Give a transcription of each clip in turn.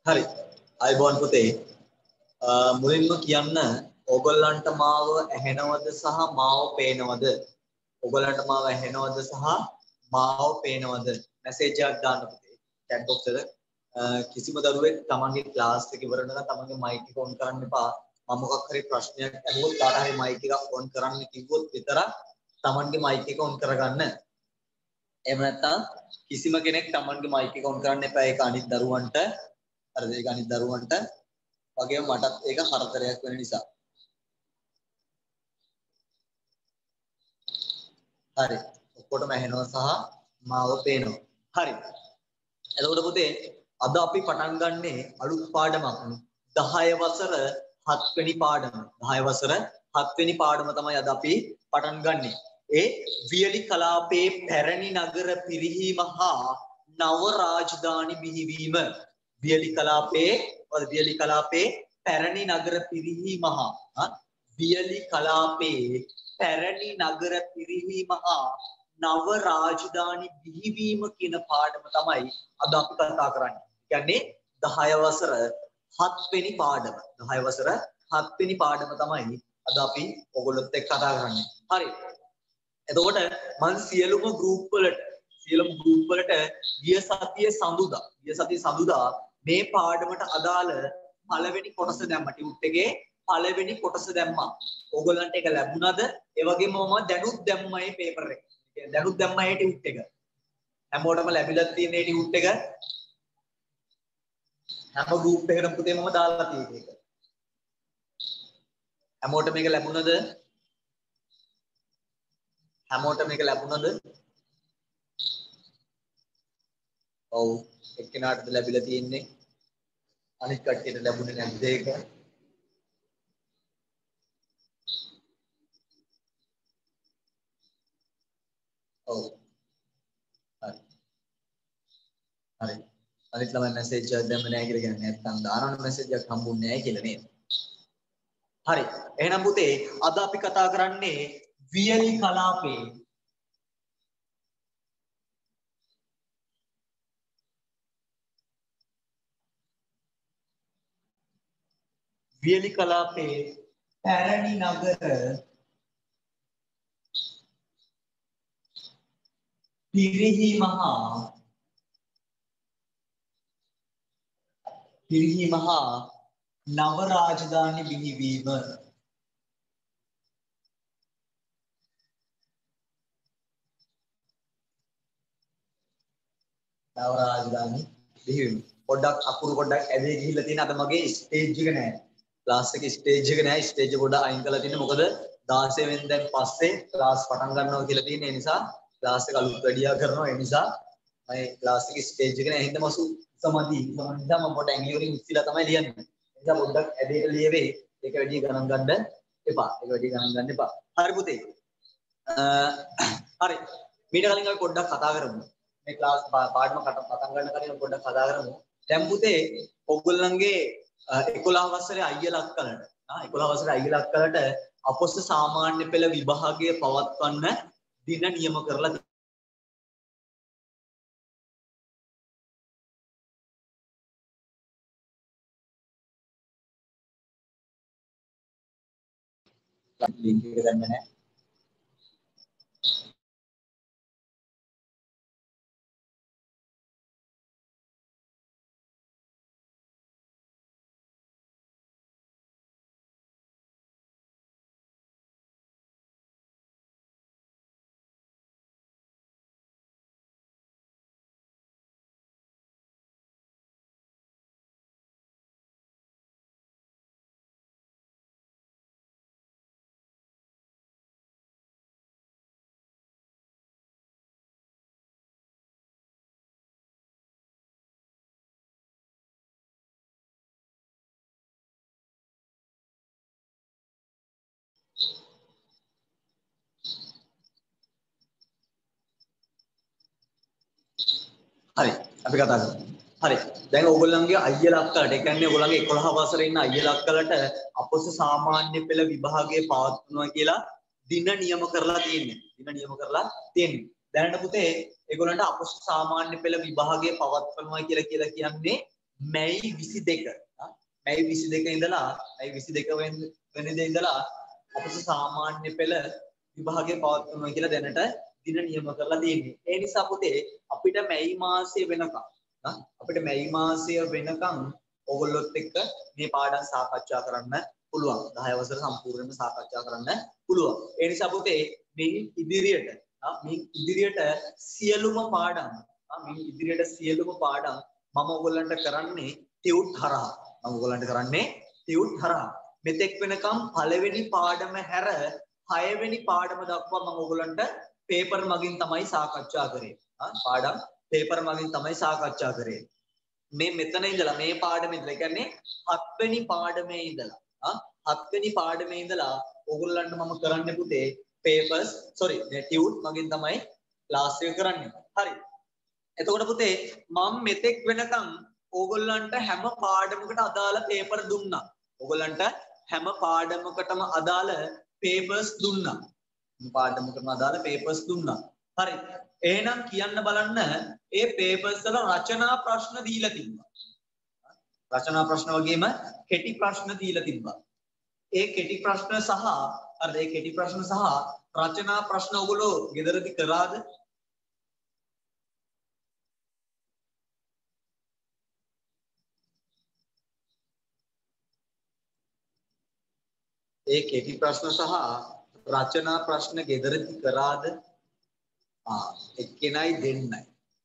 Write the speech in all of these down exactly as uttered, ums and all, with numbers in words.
හරි. අයබෝන් පුතේ. මුලින්ම කියන්න ඕගොල්ලන්ට මාව ඇහෙනවද සහ මාව පේනවද? ඕගොල්ලන්ට මාව ඇහෙනවද සහ මාව පේනවද? මැසේජ් එකක් දාන්න පුතේ. chat box එකට. කිසිම දරුවෙක් තමන්ගේ ක්ලාස් එක ඉවර වෙනකන් තමන්ගේ මයික් එක ඔන් කරන්න එපා. මම මොකක් හරි ප්‍රශ්නයක් අහුවොත් කාට හරි මයික් එක ඔන් කරන්න කිව්වොත් විතරක් තමන්ගේ මයික් එක ඔන් කරගන්න. එහෙම නැත්නම් කිසිම කෙනෙක් තමන්ගේ මයික් එක ඔන් කරන්න එපා. ඒක අනිත් දරුවන්ට හරිද? ඒක අනිත් දරුවන්ට වගේම මටත් ඒක හතරයක් වෙන නිසා. හරි. ඔක්කොටම ඇහෙනවා සහ මාව පේනවා. හරි. එතකොට පුතේ අද අපි පටන් ගන්නේ අලුත් පාඩමක්. දහය වසර හත් වෙනි පාඩම. දහය වසර හත් වෙනි පාඩම තමයි අද අපි පටන් ගන්නේ. ඒ වියලි කලාපයේ පැරණි නගර පිරිහීම හා නව රාජධානි බිහිවීම. වියලි කලාපයේ වියලි කලාපයේ පැරණි නගර පිරිහීම හා වියලි කලාපයේ පැරණි නගර පිරිහීම හා නව රාජධානි බිහිවීම කියන පාඩම තමයි අද අපි කතා කරන්නේ. කියන්නේ දහය වසර හත් වෙනි පාඩම. දහය වසර හත් වෙනි පාඩම තමයි අද අපි ඔයගොල්ලොත් එක්ක කතා කරන්නේ. හරි. එතකොට මම සියලුම ගෲප් වලට සියලුම ගෲප් වලට ගිය සතියේ සඳුදා ගිය සතියේ සඳුදා මේ පාඩමට අදාළ පළවෙනි කොටස දැම්මා. ටියුට් එකේ පළවෙනි කොටස දැම්මා. ඕගොල්ලන්ට ඒක ලැබුණාද? ඒ වගේම මම දැනුත් දැම්මා මේ පේපර් එක. දැනුත් දැම්මා මේ ටියුට් එක. හැමෝටම ලැබිලා තියෙන මේ ටියුට් එක හැම ගෲප් එකකටම පුතේ මම දාලා තියෙන එක. හැමෝටම මේක ලැබුණාද? හැමෝටම මේක ලැබුණාද? ඔව් එක්කෙනාටද ලැබිලා තියෙන්නේ. අනිත් කට්ටියට ලැබුණේ නැද්ද ඒක? ඔව්. හරි. හරි. අනිත් ළමයි මැසේජ් එකක් දැම්ම නැහැ කියලා කියන්නේ නැත්නම් දානවනේ මැසේජ් එකක් හම්බුන්නේ නැහැ කියලා නේද? හරි. එහෙනම් පුතේ අද අපි කතා කරන්නේ වියලි කලාපේ වියලි කලාපේ පැරණි නගර පිරිහීම හා පිරිහීම හා නව රාජධානි බිහිවීම. නව රාජධානි බිහිවීම. පොඩ්ඩක් අකුරු පොඩ්ඩක් ඇදේ ගිහිල්ලා තියෙන අද මගේ ස්ටේජ් එක නෑ. ක්ලාස් එකේ ස්ටේජ් එක නෑ. ස්ටේජ් එක පොඩ්ඩක් අයින් කරලා තියෙන්නේ. මොකද දාසය වෙනිදාන් පස්සේ ක්ලාස් පටන් ගන්නවා කියලා තියෙන නිසා ක්ලාස් එක අලුත් වැඩියා කරනවා. ඒ නිසා මම ක්ලාස් එකේ ස්ටේජ් එක නෑ. හින්දා මසු සමදී. ඒ නිසා මම පොඩ්ඩක් ඇඟිලි වලින් ඉස්සිලා තමයි ලියන්නේ. ඒ නිසා පොඩ්ඩක් ඇදේට ලියවේ. ඒක වැඩි ගණන් ගන්න එපා. ඒක වැඩි ගණන් ගන්න එපා. හරි පුතේ. හරි. මීට කලින් අපි පොඩ්ඩක් කතා කරමු. මේ ක්ලාස් පාඩම පටන් ගන්න කලින් පොඩ්ඩක් කතා කරමු. දැන් පුතේ ඔයගොල්ලන්ගේ එකොළහ වසරේ අයියලා අක්කලට ආ එකොළහ වසරේ අයියලා අක්කලට අපොස්ස සාමාන්‍ය පෙළ විභාගය පවත්වන්න දින නියම කරලා ලින්ක් එක ගන්න නැහැ. හරි අපි කතා කරමු. හරි. දැන් ඕගොල්ලන්ගේ අයියලා අක්කලට ඒ කියන්නේ ඕගොල්ලන්ගේ එකොළහ වසරේ ඉන්න අයියලා අක්කලට අපොස සාමාන්‍ය පෙළ විභාගයේ පවත්වනවා කියලා දින නියම කරලා තියෙන්නේ. දින නියම කරලා තියෙන්නේ. දැනට පුතේ ඒගොල්ලන්ට අපොස සාමාන්‍ය පෙළ විභාගයේ පවත්වනවා කියලා කියලා කියන්නේ මැයි විසිදෙක මැයි විසිදෙක ඉඳලා මැයි විසිදෙක වෙනිදා ඉඳලා අපිට සාමාන්‍ය පෙළ විභාගය පවත්වනවා කියලා දැනට දින නියම කරලා තියෙන්නේ. ඒ නිසා පුතේ අපිට මැයි මාසයේ වෙනකම් අපිට මැයි මාසය වෙනකම් ඕගොල්ලොත් එක්ක මේ පාඩම් සාකච්ඡා කරන්න පුළුවන්. දහය වසර සම්පූර්ණයෙන්ම සාකච්ඡා කරන්න පුළුවන්. ඒ නිසා පුතේ මේ ඉදිරියට මේ ඉදිරියට සියලුම පාඩම් මේ ඉදිරියට සියලුම පාඩම් මම ඔයගොල්ලන්ට කරන්නේ ටියුට් හරහා. මම ඔයගොල්ලන්ට කරන්නේ ටියුට් හරහා. මෙතෙක් වෙනකම් පළවෙනි පාඩම හැර හයවෙනි පාඩම දක්වා මම ඔයගොල්ලන්ට පේපර් මගින් තමයි සාකච්ඡා කරේ. පාඩම් පේපර් මගින් තමයි සාකච්ඡා කරේ. මේ මෙතන ඉඳලා මේ පාඩමේ ඉඳලා කියන්නේ හත්වෙනි පාඩමේ ඉඳලා හත්වෙනි පාඩමේ ඉඳලා ඔයගොල්ලන්ට මම කරන්නේ පුතේ papers sorry ටියුට් මගින් තමයි ක්ලාස් එක කරන්නේ. හරි. එතකොට පුතේ මම මෙතෙක් වෙනකම් ඕගොල්ලන්ට හැම පාඩමකට අදාළ පේපර් දුන්නා. ඕගොල්ලන්ට හැම පාඩමකටම අදාළ papers දුන්නා. පාඩමකටම අදාළ papers දුන්නා. හරි. එහෙනම් කියන්න බලන්න ඒ papers වල රචනා ප්‍රශ්න දීලා තිබ්බා. රචනා ප්‍රශ්න වගේම කෙටි ප්‍රශ්න දීලා තිබ්බා. ඒ කෙටි ප්‍රශ්න සහ අර ඒ කෙටි ප්‍රශ්න සහ රචනා ප්‍රශ්න ඔයගොල්ලෝ ගෙදරදී කරාද? ඒ කෙටි ප්‍රශ්න සහ රචනා ප්‍රශ්න ගෙදරදී කරාද? ආ එක්කෙනයි දෙන්නයි.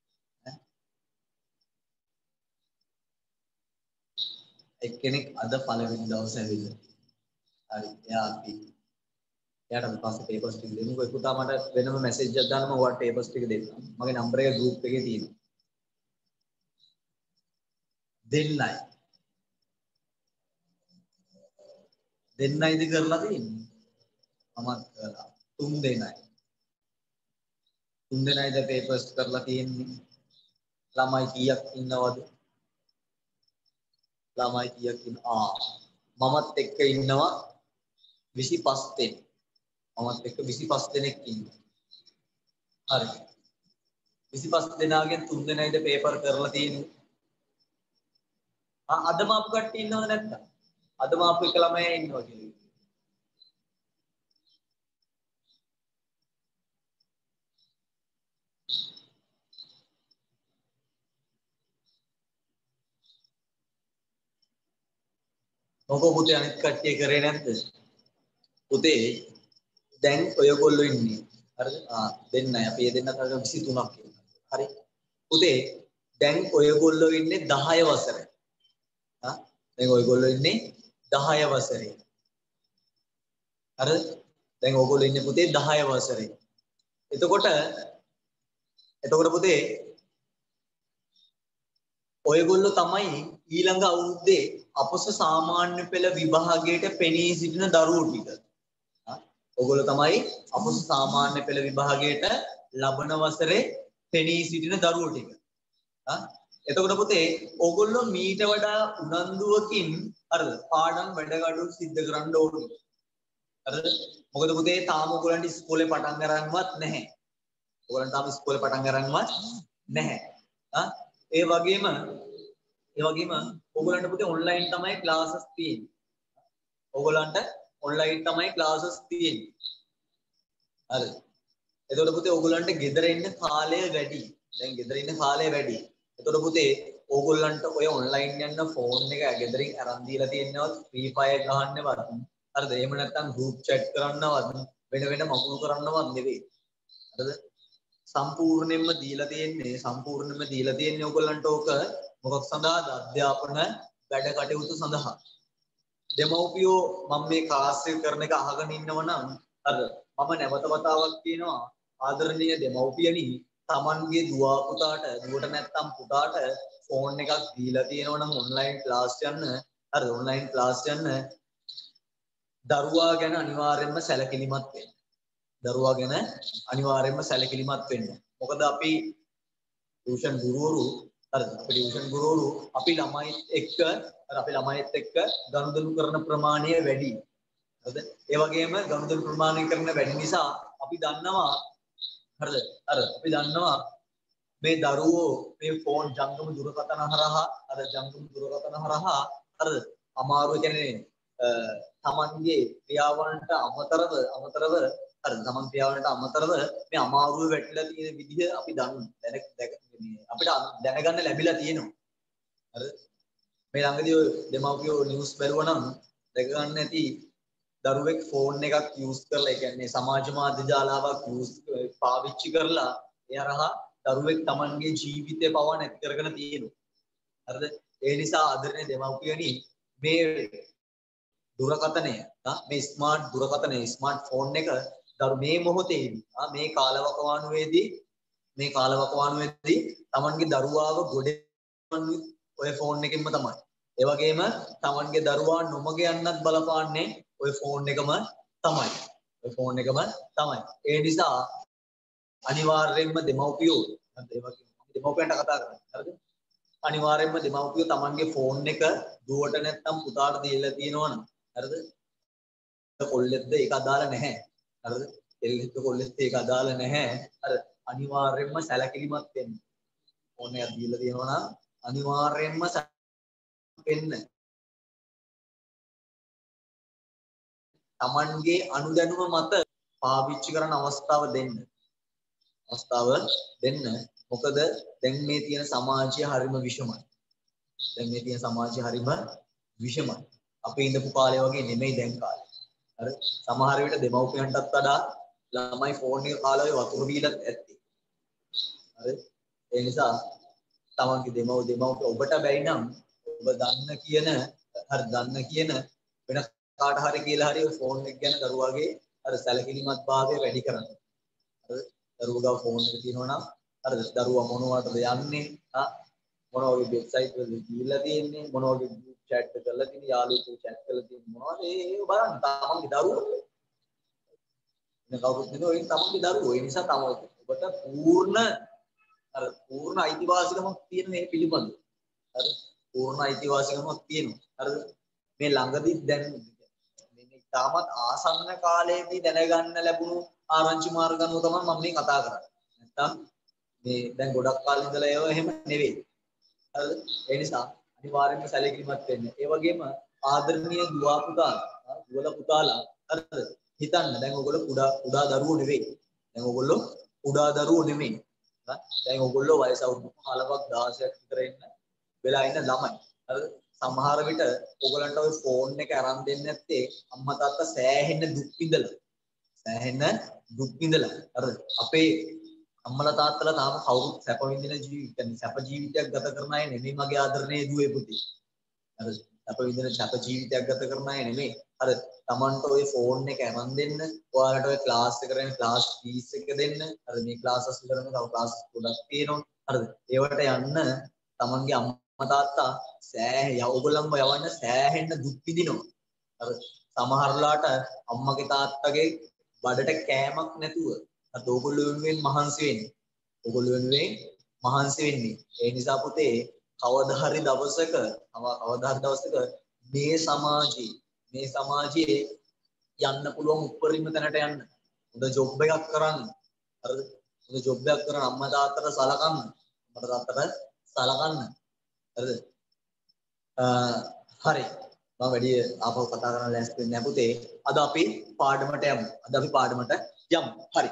එක්කෙනෙක් අද පළවෙනි දවසේ ඇවිල්ලා. හරි. එයා අපි එයාට අපි පස්සේ papers ටික දෙමුකෝ. පුතා මට වෙනම මැසේජ් එකක් දාන්න මම ඔයාලට papers ටික දෙන්නම්. මගේ නම්බර එක group එකේ තියෙනවා. දෙන්නයි. දෙන්නයිද කරලා තියෙන්නේ? මමත් කරලා. තුන් දෙනයි. තුන් දෙනයිද papers කරලා තියෙන්නේ? ළමයි කීයක් ඉන්නවද? ළමයි කීයක් ඉන්න ආ මමත් එක්ක ඉන්නවා විසිපහ දෙනෙක්. මමත් එක්ක විසිපහ දෙනෙක් ඉන්නවා. හරි. විසිපහ දෙනාගෙන් තුන් දෙනයිද පේපර් කරලා තියෙන්නේ? ආ අද මාපු කට්ටිය ඉන්නවද නැත්නම්? අද මාපු එක ළමයා ඉන්නවා කියලා. මොකෝ පුතේ අනිත් කට්ටිය කරේ නැද්ද? පුතේ දැන් ඔයගොල්ලෝ ඉන්නේ. හරිද? ආ දෙන්නයි. අපි දෙන්න තව විසි තුනක් ඉන්නවා. හරි. පුතේ දැන් ඔයගොල්ලෝ ඉන්නේ දහය වසරේ. හා දැන් ඔයගොල්ලෝ ඉන්නේ දහය වසරේ. හරිද? දැන් ඔයගොල්ලෝ ඉන්නේ පුතේ දහය වසරේ. එතකොට එතකොට පුතේ ඔයගොල්ලෝ තමයි ඊළඟ අවුරුද්දේ අපොස සාමාන්‍ය පෙළ විභාගයට පෙනී සිටින දරුවෝ ටික. හා ඔයගොල්ලෝ තමයි අපොස සාමාන්‍ය පෙළ විභාගයට ලබන වසරේ පෙනී සිටින දරුවෝ ටික. හා එතකොට පුතේ ඔයගොල්ලෝ මීට වඩා උනන්දුවකින් හරිද පාඩම් වැඩකටයුතු සිද්ධ කරන්න ඕනේ. හරිද? මොකද පුතේ තාම ඔයගොල්ලන්ට ඉස්කෝලේ පටන් ගන්නවත් නැහැ. ඔයගොල්ලන් තාම ඉස්කෝලේ පටන් ගන්නවත් නැහැ. හා ඒ වගේම ඒ වගේම ඔයගොල්ලන්ට පුතේ ඔන්ලයින් තමයි ක්ලාසස් තියෙන්නේ. ඔයගොල්ලන්ට ඔන්ලයින් තමයි ක්ලාසස් තියෙන්නේ. හරිද? එතකොට පුතේ ඔයගොල්ලන්ට ගෙදර ඉන්න කාලය වැඩි. දැන් ගෙදර ඉන්න කාලය වැඩි. එතකොට පුතේ ඕගොල්ලන්ට ඔය ඔන්ලයින් යන ෆෝන් එක ගෙදරින් අරන් දීලා තියෙනවත් ෆ්‍රී ෆයර් ගහන්නවත් හරිද? එහෙම නැත්නම් ගෲප් chat කරන්නවත් වෙන වෙන මකුළු කරන්නවත් නෙවෙයි. හරිද? සම්පූර්ණයෙන්ම දීලා තියෙන්නේ සම්පූර්ණයෙන්ම දීලා තියෙන්නේ ඕගොල්ලන්ට ඕක මොකක් සඳහාද? අධ්‍යාපන වැඩ කටයුතු සඳහා. දෙමව්පියෝ මම මේ ක්ලාස් එක කරන එක අහගෙන ඉන්නවනම් හරිද? මම නැවත වතාවක් කියනවා ආදරණීය දෙමව්පියනි තමන්ගේ දුව පුතාට දුවට නැත්තම් පුතාට ෆෝන් එකක් දීලා තියෙනවා නම් ඔන්ලයින් ක්ලාස් යන්න හරිද? ඔන්ලයින් ක්ලාස් යන්න දරුවා ගැන අනිවාර්යයෙන්ම සැලකිලිමත් වෙන්න. දරුවා ගැන අනිවාර්යයෙන්ම සැලකිලිමත් වෙන්න. මොකද අපි ටියුෂන් ගුරුවරු හරිද? අපි ටියුෂන් ගුරුවරු අපි ළමයිත් එක්ක අපි ළමයිත් එක්ක ගනුදෙනු කරන ප්‍රමාණය වැඩි. හරිද? ඒ වගේම ගනුදෙනු ප්‍රමාණය කරන වැඩි නිසා අපි දන්නවා හරිද? අර අපි දන්නවා මේ දරුවෝ මේ ෆෝන් ජංගම දුරකථන හරහා අර ජංගම දුරකථන හරහා අර අමාරු කියන්නේ තමන්ගේ ක්‍රියාවන්ට අමතරව අමතරව අර තමන් ක්‍රියාවන්ට අමතරව මේ අමාරුව වැටිලා තියෙන විදිහ අපි දන්න දැන අපිට දැනගන්න ලැබිලා තියෙනවා. හරි මේ ළඟදී ඔය දෙමාපියෝ නිවුස් බැලුවා නම් දැක ගන්න ඇති දරුවෙක් ෆෝන් එකක් යූස් කරලා ඒ කියන්නේ සමාජ මාධ්‍ය ජාලාවක් යූස් පාවිච්චි කරලා ඒ හරහා දරුවෙක් තමන්ගේ ජීවිතය පවා නැති කරගෙන තියෙනවා. හරිද? ඒ නිසා ආදරණීය දෙමාපියනි මේ දුරකථනය මේ ස්මාර්ට් දුරකථනය ස්මාර්ට් ෆෝන් එක මේ මොහොතේදී මේ කාලවකවානුවේදී මේ කාලවකවානුවේදී තමන්ගේ දරුවාව ගොඩේ ඔය ෆෝන් එකෙන්ම තමයි. ඒ වගේම තමන්ගේ දරුවා නොමග යන්නත් බලපාන්නේ ඔය ෆෝන් එකම තමයි. ඔය ෆෝන් එකම තමයි. ඒ නිසා අනිවාර්යයෙන්ම දෙමව්පියෝ ඒ වගේ දෙමව්පියන්ට කතා කරන්නේ. හරිද? අනිවාර්යයෙන්ම දෙමව්පියෝ තමන්ගේ ෆෝන් එක දුවට නැත්තම් පුතාට දීලා තියෙනවනම් හරිද? කොල්ලෙක්ද ඒක අදාළ නැහැ. හරිද? එල්ලෙක්ද කොල්ලෙක්ද ඒක අදාළ නැහැ. අර අනිවාර්යයෙන්ම සැලකිලිමත් වෙන්න. ෆෝන් එක දීලා තියෙනවා නම් අනිවාර්යයෙන්ම වෙන්න. තමන්ගේ අනුදැනුම මත පාවිච්චි කරන අවස්ථාව දෙන්න. අවස්ථාව දෙන්න. මොකද දැන් මේ තියෙන සමාජය හරිම විෂමයි. දැන් මේ තියෙන සමාජය හරිම විෂමයි. අපේ ඉඳපු කාලේ වගේ නෙමෙයි දැන් කාලේ. හරි? සමහර විට දෙමව්පියන්ටත් වඩා ළමයි ෆෝන් එක කාලා වතුර බීලත් ඇත්තේ. හරි? ඒ නිසා තමන්ගේ දෙමව් දෙමව්පිය ඔබට බැරි නම් ඔබ දන්න කියන හරි දන්න කියන වෙන කාට හරි කියලා හරි ෆෝන් එක ගැන දරුවාගේ අර සැලකිලිමත් භාවය වැඩි කරන්න. හරි? දරුවෝ ෆෝන් එක තියෙනවා නම් අර දරුවා මොනවටද යන්නේ? ආ මොන වගේ වෙබ්සයිට් වලද ගිහිල්ලා තියෙන්නේ? මොන වගේ ගෲප් chat කරලා තියෙන්නේ? යාළුවෝ chat කරලා තියෙන්නේ මොනවද? ඒ බලන්න තමන්ගේ දරුවෝ. මේ කවුරුත් නෙවෙයි ඔයින් තමන්ගේ දරුවෝ. ඒ නිසා තමයි ඔබට පූර්ණ අර පූර්ණ අයිතිවාසිකමක් තියෙන මේ පිළිබඳව. හරි? පූර්ණ අයිතිවාසිකමක් තියෙනවා. හරිද? මේ ළඟදී දැන් මේ තාමත් ආසන්න කාලයේදී දැනගන්න ලැබුණු ආරංචි මාර්ග අනුව තමයි මම මේ කතා කරන්නේ. නැත්තම් මේ දැන් ගොඩක් කාලේ ඉඳලා ඒව එහෙම නෙවෙයි. හරිද? ඒ නිසා අනිවාර්යයෙන්ම සැලකිලිමත් වෙන්න. ඒ වගේම ආදරණීය දුවා පුතා, දුවලා පුතාලා හරිද? හිතන්න දැන් ඔයගොල්ලෝ කුඩා කුඩා දරුවෝ නෙවෙයි. දැන් ඔයගොල්ලෝ කුඩා දරුවෝ නෙමෙයි. දැන් ඔයගොල්ලෝ වයස අවුරුදු පහළොවක් දහසක් විතර ඉන්න වෙලා ඉන්න ළමයි. හරිද? සමහර විට ඔයගලන්ට ওই ෆෝන් එක අරන් දෙන්නේ නැත්තේ අම්මා තාත්තා සෑහෙන දුක් විඳලා. සෑහෙන දුක් විඳලා. හරිද? අපේ අම්මලා තාත්තලා තාම කවුරුත් සැප විඳින ජීවිත සැප ජීවිතයක් ගත කරන අය නෙමෙයි මගේ ආදරණීය දුවේ පුතේ. හරිද? සැප විඳින සැප ජීවිතයක් ගත කරන අය නෙමෙයි. හරිද? Tamanට ওই ෆෝන් එක අරන් දෙන්න. ඔයාලට ওই ක්ලාස් එක කරන ක්ලාස් ෆීස් එක දෙන්න. හරිද? මේ ක්ලාසස් කරන තව ක්ලාස් ගොඩක් තියෙනවා. හරිද? ඒවට යන්න Tamanගේ අම්මා තාත්තා සෑහෙ ඔයගොල්ලන්ව යවන්න සෑහෙන්න දුක් විඳිනවා. හරිද? සමහරලාට අම්මගේ තාත්තගේ බඩට කෑමක් නැතුව අද ඔයගොල්ලෝ වෙනුවෙන් මහන්සි වෙන්නේ. ඔයගොල්ලෝ වෙනුවෙන් මහන්සි වෙන්නේ. ඒ නිසා පුතේ කවදා හරි දවසක කවදා හරි දවසක මේ සමාජයේ මේ සමාජයේ යන්න පුළුවන් උඩරිම තැනට යන්න. හොඳ ජොබ් එකක් කරන්න. හරිද? හොඳ ජොබ් එකක් කරන අම්මා තාත්තට සලකන්න. අම්මා තාත්තට සලකන්න. හරිද? හරි. මම වැඩි ආපහු කතා කරන්න ලෑස්ති වෙන්නේ නැහැ පුතේ. අද අපි පාඩමට යමු. අද අපි පාඩමට යමු. හරි.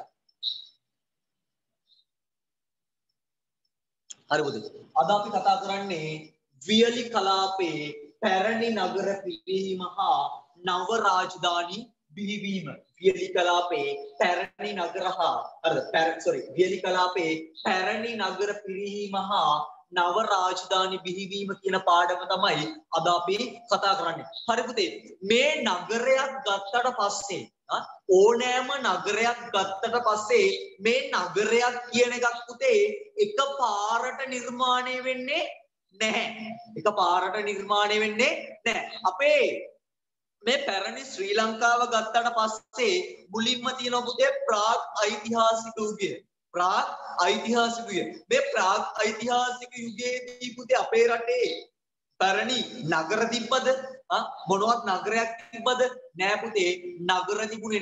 හරි පුතේ. අද අපි කතා කරන්නේ වියලි කලාපයේ පැරණි නගර පිරිහීම හා නව රාජධානි බිහිවීම. වියලි කලාපයේ පැරණි නගර හා අර sorry වියලි කලාපයේ පැරණි නගර පිරිහීම හා නව රාජධානි බිහිවීම කියන පාඩම තමයි අද අපි කතා කරන්නේ. හරි පුතේ. මේ නගරයක් ගත්තට පස්සේ ඕනෑම නගරයක් ගත්තට පස්සේ මේ නගරයක් කියන එකක් පුතේ එක පාරට නිර්මාණය වෙන්නේ නැහැ. එක පාරට නිර්මාණය වෙන්නේ නැහැ. අපේ මේ පැරණි ශ්‍රී ලංකාව ගත්තට පස්සේ මුලින්ම තියෙන පුතේ ප්‍රාග් ඓතිහාසික යුගය. ප්‍රාග් ඓතිහාසික යුගය. මේ ප්‍රාග් ඓතිහාසික යුගයේදී පුතේ අපේ රටේ පැරණි නගර තිබ්බද? මොනවත් නගරයක් තිබ්බද? නෑ පුතේ. නගර තිබුණේ නෑ.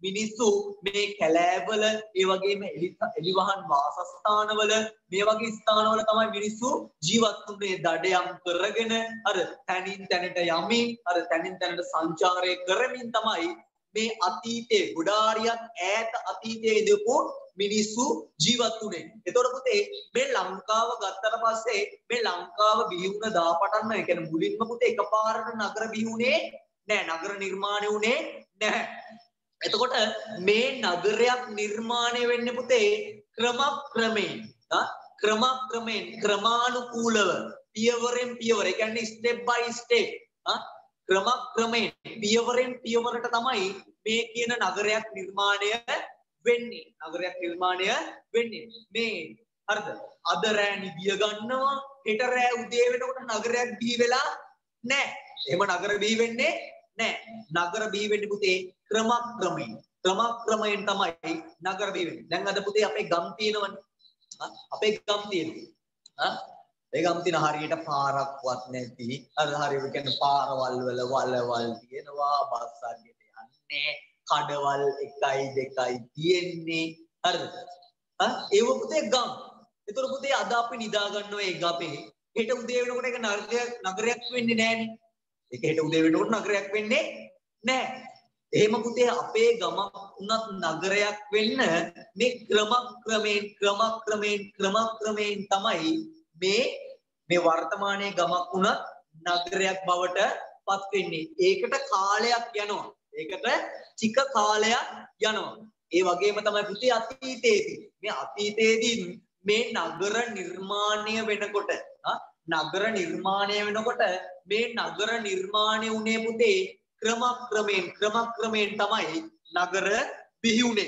මිනිස්සු මේ කැලෑවල ඒ වගේම එලිවහන් වාසස්ථානවල මේ වගේ ස්ථානවල තමයි මිනිස්සු ජීවත් වුනේ දඩයම් කරගෙන අර තනින් තැනට යමින් අර තනින් තැනට සංචාරය කරමින් තමයි මේ අතීතයේ ගොඩාරියක් ඈත අතීතයේ ඉඳපු මිනිස්සු ජීවත් වුනේ. එතකොට පුතේ මේ ලංකාව ගත්තට පස්සේ මේ ලංකාව බිහි වුණ දාපටන්ම ඒ කියන්නේ මුලින්ම පුතේ එකපාරට නගර බිහි වුණේ නෑ. නගර නිර්මාණය වුණේ නැහැ. එතකොට මේ නගරයක් නිර්මාණය වෙන්නේ පුතේ ක්‍රමක්‍රමයෙන් ක්‍රමක්‍රමයෙන් ක්‍රමානුකූලව පියවරෙන් පියවර ඒ කියන්නේ ස්ටෙප් බයි ස්ටෙප් ක්‍රමක්‍රමයෙන් පියවරෙන් පියවරට තමයි මේ කියන නගරයක් නිර්මාණය වෙන්නේ. නගරයක් නිර්මාණය වෙන්නේ මේ හරිද? අද රෑ නිදිය ගන්නවා හෙට රෑ උදේ වෙනකොට නගරයක් බිහි වෙලා නැහැ. එහෙම නගර බිහි වෙන්නේ නැහැ. නගර බිහි වෙන්නේ පුතේ ක්‍රමක්‍රමයෙන්. ක්‍රමක්‍රමයෙන් තමයි නගර බිහි වෙන්නේ. දැන් අද පුතේ අපේ ගම් තියෙනවනේ. අපේ ගම් තියෙනවා. ඒ ගම් තියෙන හරියට පාරක්වත් නැති. අර හරියට කියන්නේ පාරවල් වල වලවල් තියෙනවා. බස් හරියට යන්නේ. කඩවල් එකයි දෙකයි තියෙන්නේ. හරිද? හා ඒව පුතේ ගම්. ඒතර පුතේ අද අපි නිදා ගන්නවා ඒ ගමේ. හෙට උදේ වෙනකොට ඒක නගරයක් නගරයක් වෙන්නේ නැහනේ. ඒක හෙට උදේ වෙනකොට නගරයක් වෙන්නේ නැහැ. එහෙම පුතේ අපේ ගමක් උනත් නගරයක් වෙන්න මේ ක්‍රමක්‍රමයෙන් ක්‍රමක්‍රමයෙන් ක්‍රමක්‍රමයෙන් තමයි මේ මේ වර්තමානයේ ගමක් උනත් නගරයක් බවට පත් වෙන්නේ. ඒකට කාලයක් යනවා. ඒකට ටික කාලයක් යනවා. ඒ වගේම තමයි පුතේ අතීතයේදී මේ අතීතයේදී මේ නගර නිර්මාණය වෙනකොට නගර නිර්මාණය වෙනකොට මේ නගර නිර්මාණය උනේ පුතේ ක්‍රමක්‍රමයෙන් ක්‍රමක්‍රමයෙන් තමයි නගර බිහි වුනේ.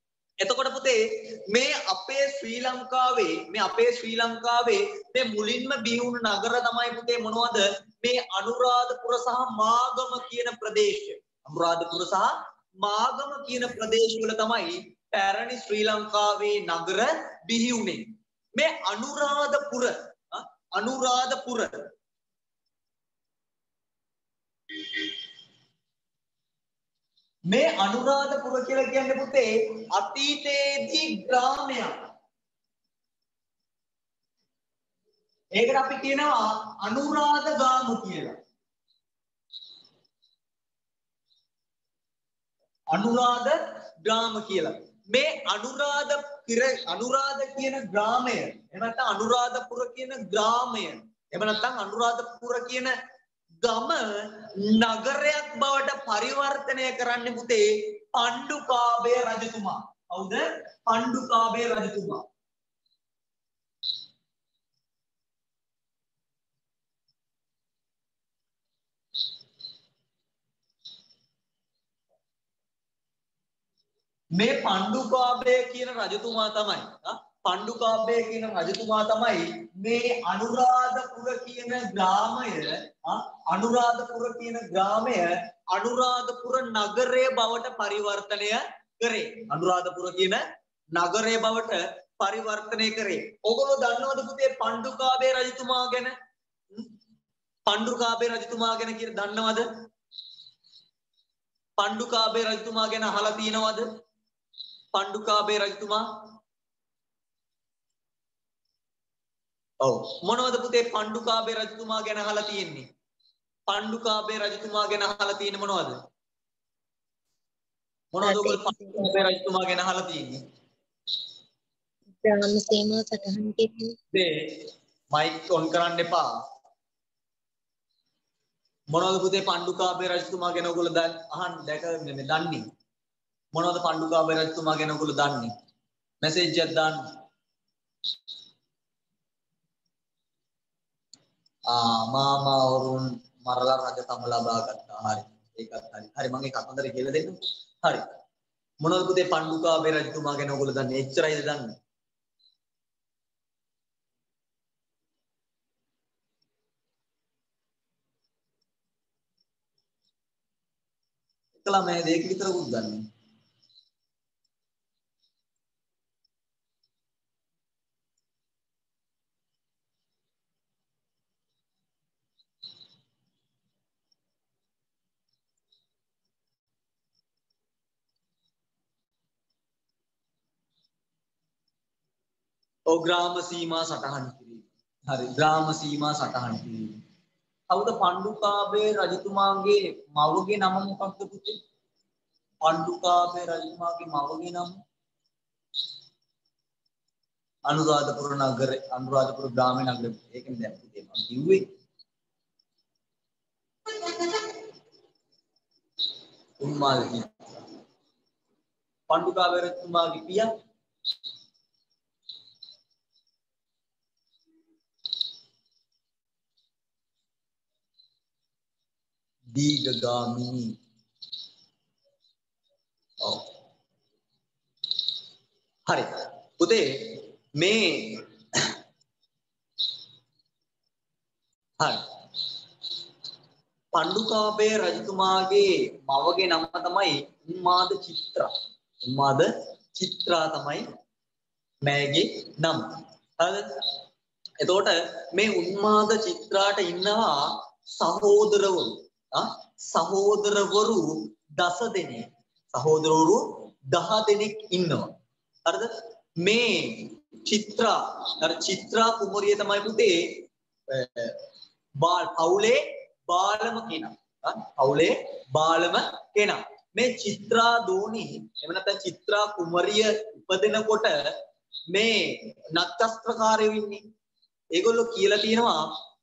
එතකොට පුතේ මේ අපේ ශ්‍රී ලංකාවේ මේ අපේ ශ්‍රී ලංකාවේ මේ මුලින්ම බිහි වුණු නගර තමයි පුතේ මොනවද? මේ අනුරාධපුර සහ මාගම කියන ප්‍රදේශය. අනුරාධපුර සහ මාගම කියන ප්‍රදේශවල තමයි පැරණි ශ්‍රී ලංකාවේ නගර බිහි වුනේ. මේ අනුරාධපුර අනුරාධපුර මේ අනුරාධපුර කියලා කියන්නේ පුතේ අතීතයේදී ග්‍රාමයක්. ඒකට අපි කියනවා අනුරාධගාම කියලා. අනුරාධ ග්‍රාම කියලා. මේ අනුරාධ පිර අනුරාධ කියන ග්‍රාමය එහෙම නැත්නම් අනුරාධපුර කියන ග්‍රාමය එහෙම නැත්නම් අනුරාධපුර කියන ගම නගරයක් බවට පරිවර්තනය කරන්න පුතේ පණ්ඩුකාභය රජතුමා. කවුද? පණ්ඩුකාභය රජතුමා. මේ පණ්ඩුකාභය කියන රජතුමා තමයි පණ්ඩුකාභය කියන රජතුමා තමයි මේ අනුරාධපුර කියන ග්‍රාමය අනුරාධපුර කියන ග්‍රාමය අනුරාධපුර නගරය බවට පරිවර්තනය කරේ. අනුරාධපුර කියන නගරය බවට පරිවර්තනය කරේ. ඔයගොල්ලෝ දන්නවද පුතේ පණ්ඩුකාභය රජතුමා ගැන? පණ්ඩුකාභය රජතුමා ගැන කියලා දන්නවද? පණ්ඩුකාභය රජතුමා ගැන අහලා තියෙනවද? පණ්ඩුකාභය රජතුමා ඔව් මොනවද පුතේ පණ්ඩුකාභය රජතුමා ගැන අහලා තියෙන්නේ? පණ්ඩුකාභය රජතුමා ගැන අහලා තියෙන්නේ මොනවද? මොනවද ඔයගොල්ලෝ පණ්ඩුකාභය රජතුමා ගැන අහලා තියෙන්නේ? ග්‍රාම සීමා සටහන් කිරීම. මේ මයික් ඔන් කරන්න එපා. මොනවද පුතේ පණ්ඩුකාභය රජතුමා ගැන ඔයගොල්ලෝ දැන් අහන්න දැක මේ දන්නේ? මොනවද පණ්ඩුකාභය රජතුමා ගැන ඔයගොල්ලෝ දන්නේ? මැසේජ් එකක් දාන්න. ආ මාමා වරුන් මරලා රජකම ලබා ගත්තා. හරි. ඒකත් හරි. හරි මම ඒ කතන්දරේ කියලා දෙන්න. හරි. මොනවද පුතේ පණ්ඩුකාභය රජතුමා ගැන ඔයගොල්ලෝ දන්නේ? එච්චරයිද දන්නේ? එකලා මේ දෙක විතරකුත් දන්නේ. ඔව් ග්‍රාම සීමා සටහන් කිරීම. හරි ග්‍රාම සීමා සටහන් කිරීම. කවුද පණ්ඩුකාභය රජතුමාගේ මවගේ නම මොකක්ද පුතේ? පණ්ඩුකාභය රජතුමාගේ මවගේ නම අනුරාධපුර නගර අනුරාධපුර ග්‍රාමීය නගර. ඒකනේ දැන් පුතේ මම කිව්වේ. උන්මාද පණ්ඩුකාභය රජතුමාගේ පියා දීඝගාමිනී. ඔව් හරි පුතේ මේ හරි පණ්ඩුකාභය රජතුමාගේ මවගේ නම තමයි උන්මාද චිත්‍රා. උන්මාද චිත්‍රා තමයි මෑගේ නම. හරිද? එතකොට මේ උන්මාද චිත්‍රාට ඉන්නවා සහෝදරවරු. ආ සහෝදරවරු දස දෙනෙක්. සහෝදරවරු දහ දෙනෙක් ඉන්නවා. හරිද? මේ චිත්‍රා අර චිත්‍රා කුමරිය තමයි පුතේ බාල් පවුලේ බාලම කෙනා. ආ පවුලේ බාලම කෙනා. මේ චිත්‍රා දෝනි එහෙම නැත්නම් චිත්‍රා කුමරිය උපදිනකොට මේ නක්ෂත්‍රකාරයෝ ඉන්නේ. ඒගොල්ලෝ කියලා තියෙනවා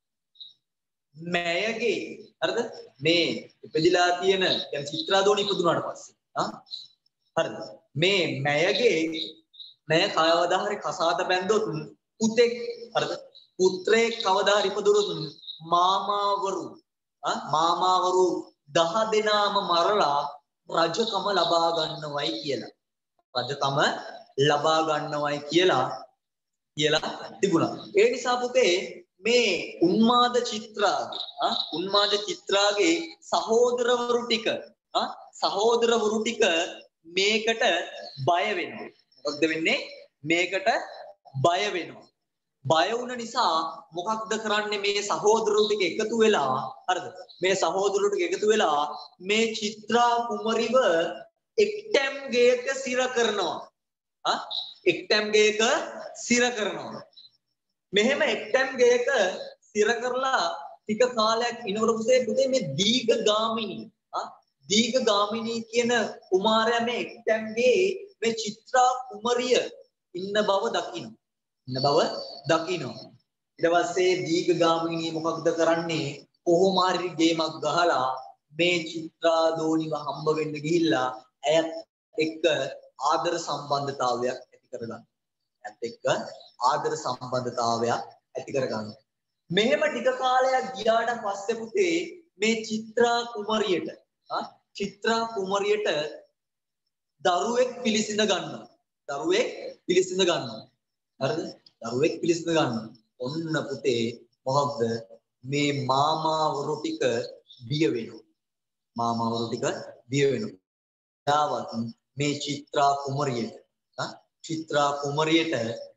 මෑයගේ හරිද? මේ ඉපදිලා තියෙන يعني චිත්‍රා දෝනි ඉපදුනාට පස්සේ ආ හරිද? මේ මෑයගේ මෑය කවදා හරි කසාද බැන්දොත් පුතෙක් හරිද? පුත්‍රයෙක් කවදා හරි ඉපදුනොත් මාමාවරු ආ මාමාවරු දහ දෙනාම මරලා රජකම ලබා ගන්නවයි කියලා. රජකම ලබා ගන්නවයි කියලා කියලා තිබුණා. ඒ නිසා පුතේ මේ උන්මාද චිත්‍රාගේ ආ උන්මාද චිත්‍රාගේ සහෝදරවරු ටික ආ සහෝදරවරු ටික මේකට බය වෙනවා. මොකද වෙන්නේ? මේකට බය වෙනවා. බය වුණ නිසා මොකක්ද කරන්නේ මේ සහෝදරවරු ටික එකතු වෙලා හරිද? මේ සහෝදරවරු ටික එකතු වෙලා මේ චිත්‍රා කුමරිව එක්ටැම් ගේක සිර කරනවා. ආ එක්ටැම් ගේක සිර කරනවා. මෙහෙම එක්ටැම් ගේක සිර කරලා ටික කාලයක් ඉනකොට පුතේ පුතේ මේ දීඝගාමිනී ආ දීඝගාමිනී කියන කුමාරයා මේ එක්ටැම් ගේ මේ චිත්‍රා කුමරිය ඉන්න බව දකින්න. ඉන්න බව දකින්න. ඊට පස්සේ දීඝගාමිනී මොකක්ද කරන්නේ? කොහොම හරි ගේමක් ගහලා මේ චිත්‍රා දෝනිව හම්බ වෙන්න ගිහිල්ලා ඇයත් එක්ක ආදර සම්බන්ධතාවයක් ඇති කරගන්න. ඇත් එක්ක ආදර සම්බන්ධතාවයක් ඇති කරගන්න. මෙහෙම ටික කාලයක් ගියාට පස්සේ පුතේ මේ චිත්‍රා කුමරියට ආ චිත්‍රා කුමරියට දරුවෙක් පිළිසිඳ ගන්නවා. දරුවෙක් පිළිසිඳ ගන්නවා. හරිද? දරුවෙක් පිළිසිඳ ගන්නවා. ඔන්න පුතේ මොකක්ද මේ මාමාවරු ටික බිය වෙනවා. මාමාවරු ටික බිය වෙනවා. යාවත් මේ චිත්‍රා කුමරියට ආ චිත්‍රා කුමරියට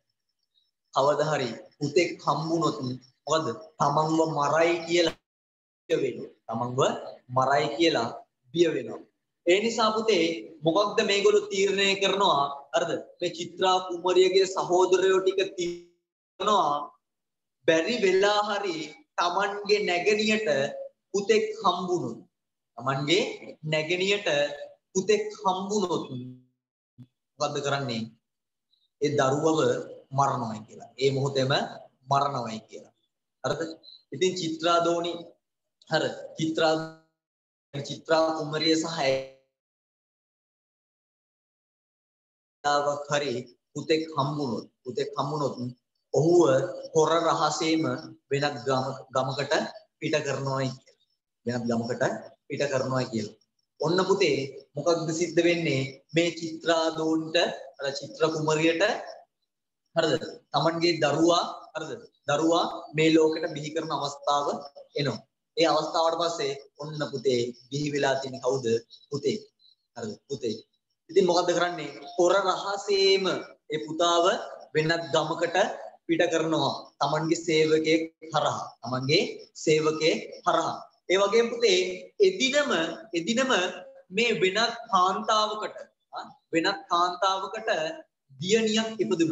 කවදා හරි පුතෙක් හම්බුනොත් මොකද තමන්ව මරයි කියලා බිය වෙනවා. තමන්ව මරයි කියලා බිය වෙනවා. ඒ නිසා පුතේ මොකක්ද මේගොල්ලෝ තීරණය කරනවා හරිද? මේ චිත්‍රා කුමරියගේ සහෝදරයෝ ටික තීරණනවා බැරි වෙලා හරි තමන්ගේ නැගණියට පුතෙක් හම්බුනොත් තමන්ගේ නැගණියට පුතෙක් හම්බුනොත් මොකද්ද කරන්නේ? ඒ දරුවව මරණවයි කියලා. ඒ මොහොතේම මරණවයි කියලා. හරිද? ඉතින් චිත්‍රා දෝනි හර චිත්‍රා චිත්‍රා කුමරිය සහ තාවක් හරි පුතෙක් හම්බුනොත් පුතෙක් හම්බුනොත් ඔහුව හොර රහසේම වෙනත් ගමකට පිට කරනවායි කියලා. වෙනත් ගමකට පිට කරනවායි කියලා. ඔන්න පුතේ මොකක්ද සිද්ධ වෙන්නේ? මේ චිත්‍රා දෝන්ට අර චිත්‍ර කුමරියට හරිද? Tamanගේ දරුවා හරිද? දරුවා මේ ලෝකෙට බිහි කරන අවස්ථාව එනවා. ඒ අවස්ථාවට පස්සේ ඔන්න පුතේ බිහි වෙලා තියෙන කවුද? පුතේ. හරිද? පුතේ. ඉතින් මොකද්ද කරන්නේ? හොර රහසේම ඒ පුතාව වෙනත් ගමකට පිට කරනවා. Tamanගේ සේවකයෙක් හරහා. Tamanගේ සේවකයෙක් හරහා. ඒ වගේම පුතේ එදිනම එදිනම මේ වෙනත් කාන්තාවකට වෙනත් කාන්තාවකට දියණියක් ඉපදුණා.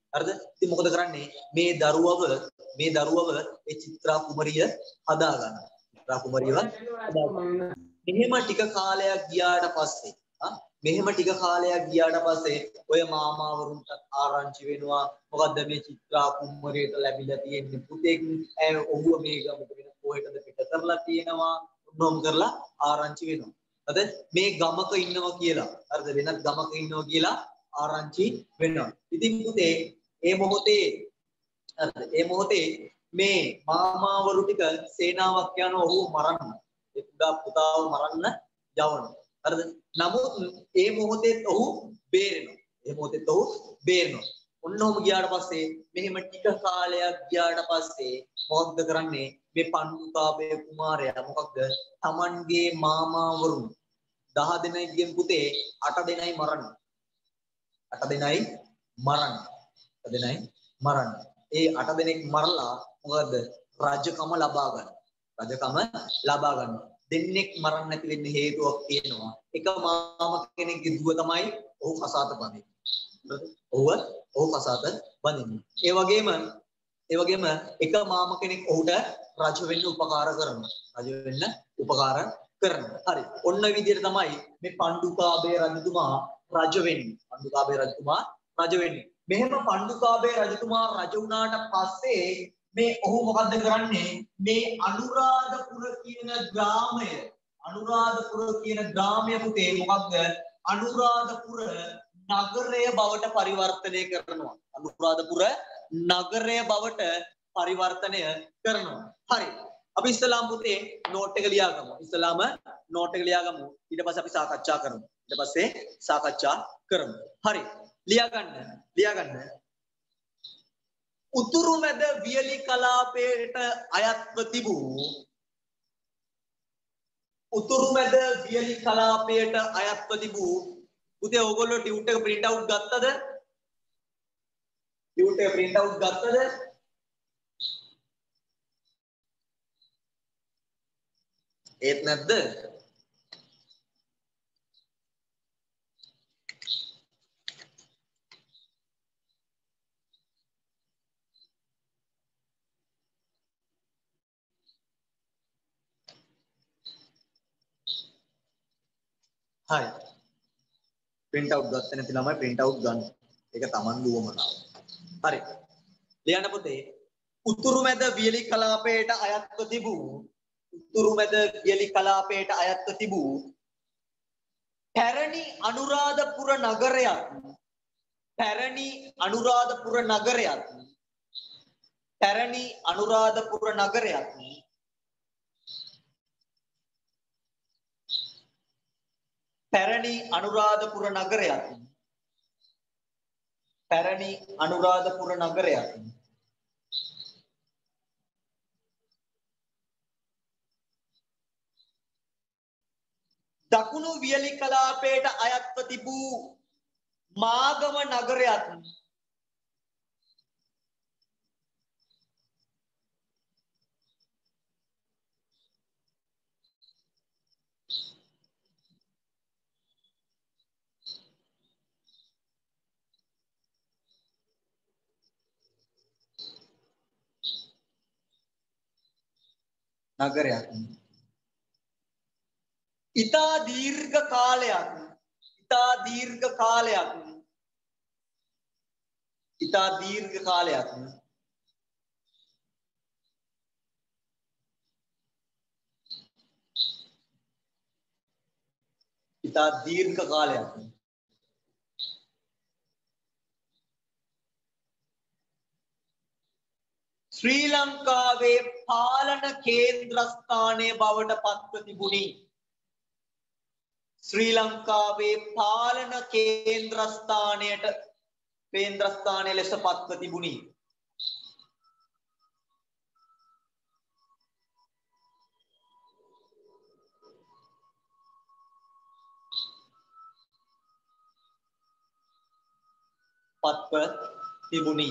හරිද? ඉතින් මොකද කරන්නේ? මේ දරුවව මේ දරුවව ඒ චිත්‍රා කුමරිය හදා ගන්නවා. චිත්‍රා කුමරියව හදා ගන්නවා. මෙහෙම ටික කාලයක් ගියාට පස්සේ ආ මෙහෙම ටික කාලයක් ගියාට පස්සේ ඔය මාමාවරුන්ට ආරංචි වෙනවා මොකද්ද මේ චිත්‍රා කුමරියට ලැබිලා තියෙන්නේ පුතෙක් ඈ ඔහුව මේ ගමට වෙන කොහෙටද පිට කරලා තියෙනවා උන්නෝම් කරලා ආරංචි වෙනවා. හරිද? මේ ගමක ඉන්නවා කියලා. හරිද? වෙනත් ගමක ඉන්නවා කියලා ආරංචි වෙනවා. ඉතින් පුතේ ඒ මොහොතේ හරිද? ඒ මොහොතේ මේ මාමාවරු ටික සේනාවක් යනවා ඔහුව මරන්න. ඒ පුතා පුතාව මරන්න යවනවා. හරිද? නමුත් ඒ මොහොතේත් ඔහු බේරෙනවා. ඒ මොහොතේත් ඔහු බේරෙනවා. ඔන්න ඔහම ගියාට පස්සේ මෙහෙම ටික කාලයක් ගියාට පස්සේ මොකක්ද කරන්නේ? මේ පණ්ඩුකාභය කුමාරයා මොකක්ද? Tamanගේ මාමාවරුන් දහ දෙනෙක්ගෙන් පුතේ අට දෙනයි මරන්නේ. අට දෙනයි මරන්නේ. අට දෙනයි මරන්නේ. ඒ අට දෙනෙක් මරලා මොකද රාජ්‍යකම ලබා ගන්න. රාජ්‍යකම ලබා ගන්න. දෙන්නෙක් මරන්න නැති වෙන්න හේතුවක් තියෙනවා. එක මාම කෙනෙක්ගේ දුව තමයි ඔහු කසාත බඳින්නේ. ඔහුව ඔහු කසාත බඳින්නේ. ඒ වගේම ඒ වගේම එක මාම කෙනෙක් ඔහුට රජ වෙන්න උපකාර කරනවා. රජ වෙන්න උපකාර කරනවා. හරි. ඔන්න විදිහට තමයි මේ පණ්ඩුකාභය රජතුමා රජ වෙන්නේ. පණ්ඩුකාභය රජතුමා රජ වෙන්නේ. මෙහෙම පණ්ඩුකාභය රජතුමා රජ වුණාට පස්සේ මේ ඔහු මොකද්ද කරන්නේ? මේ අනුරාධපුර කියන ග්‍රාමය අනුරාධපුර කියන ග්‍රාමය පුතේ මොකක්ද? අනුරාධපුර නගරය බවට පරිවර්තනය කරනවා. අනුරාධපුර නගරය බවට පරිවර්තනය කරනවා. හරි. අපි ඉස්ලාම් පුතේ නෝට් එක ලියාගමු. ඉස්ලාම නෝට් එක ලියාගමු. ඊට පස්සේ අපි සාකච්ඡා කරමු. ඊට පස්සේ සාකච්ඡා කරමු. හරි. ලියාගන්න. ලියාගන්න. උතුරු මැද වියලි කලාපයට අයත්ව තිබූ උතුරු මැද වියලි කලාපයට අයත්ව තිබූ පුතේ ඕගොල්ලෝ ටියුට් එක print out ගත්තද? ටියුට් එක print out ගත්තද? ඒත් නැද්ද? හරි. print out ගත්තේ නැති ළමයි print out ගන්න. ඒක Taman දුවමනාව. හරි. ලියන්න පුතේ. උතුරු මැද වියලි කලාපයට අයත්ව තිබූ උතුරු මැද වියලි කලාපයට අයත්ව තිබූ පැරණි අනුරාධපුර නගරයක් පැරණි අනුරාධපුර නගරයක් පැරණි අනුරාධපුර නගරයක් පැරණි අනුරාධපුර නගරයක් පැරණි අනුරාධපුර නගරයක් දකුණු වියලි කලාපයට අයත්ව තිබූ මාගම නගරයක් නගරයක් ඉතා දීර්ඝ කාලයක් ඉතා දීර්ඝ කාලයක් ඉතා දීර්ඝ කාලයක් ඉතා දීර්ඝ කාලයක් ශ්‍රී ලංකාවේ පාලන කේන්ද්‍රස්ථානය බවට පත්ව තිබුණි. ශ්‍රී ලංකාවේ පාලන කේන්ද්‍රස්ථානයට කේන්ද්‍රස්ථානය ලෙස පත්ව තිබුණි. පත්ව තිබුණි.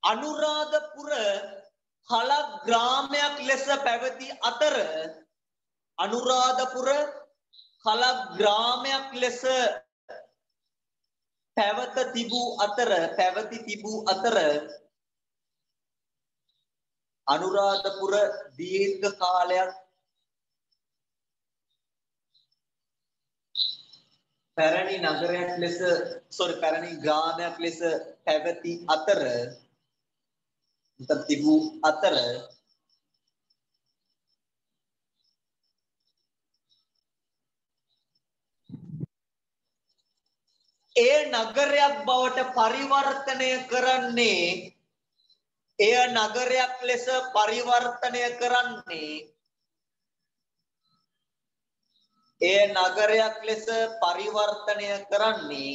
අනුරාධපුර කලක් ග්‍රාමයක් ලෙස පැවති අතර අනුරාධපුර කලක් ග්‍රාමයක් ලෙස පැවත තිබූ අතර පැවති තිබූ අතර අනුරාධපුර දීර්ඝ කාලයක් පැරණි නගරයක් ලෙස sorry පැරණි ග්‍රාමයක් ලෙස පැවති අතර තිබූ අතර එය නගරයක් බවට පරිවර්තනය කරන්නේ එය නගරයක් ලෙස පරිවර්තනය කරන්නේ එය නගරයක් ලෙස පරිවර්තනය කරන්නේ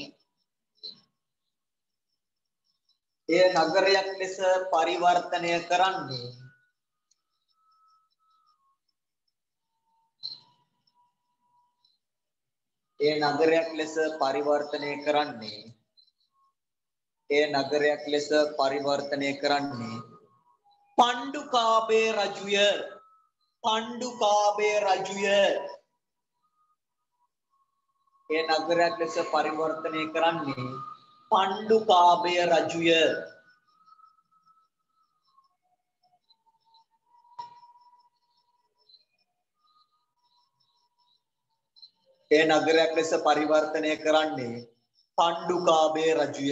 එය නගරයක් ලෙස පරිවර්තනය කරන්නේ එය නගරයක් ලෙස පරිවර්තනය කරන්නේ එය නගරයක් ලෙස පරිවර්තනය කරන්නේ පණ්ඩුකාභය රජුය පණ්ඩුකාභය රජුය එය නගරයක් ලෙස පරිවර්තනය කරන්නේ පණ්ඩුකාභය රජුය එය නගරයක් ලෙස පරිවර්තනය කරන්නේ පණ්ඩුකාභය රජුය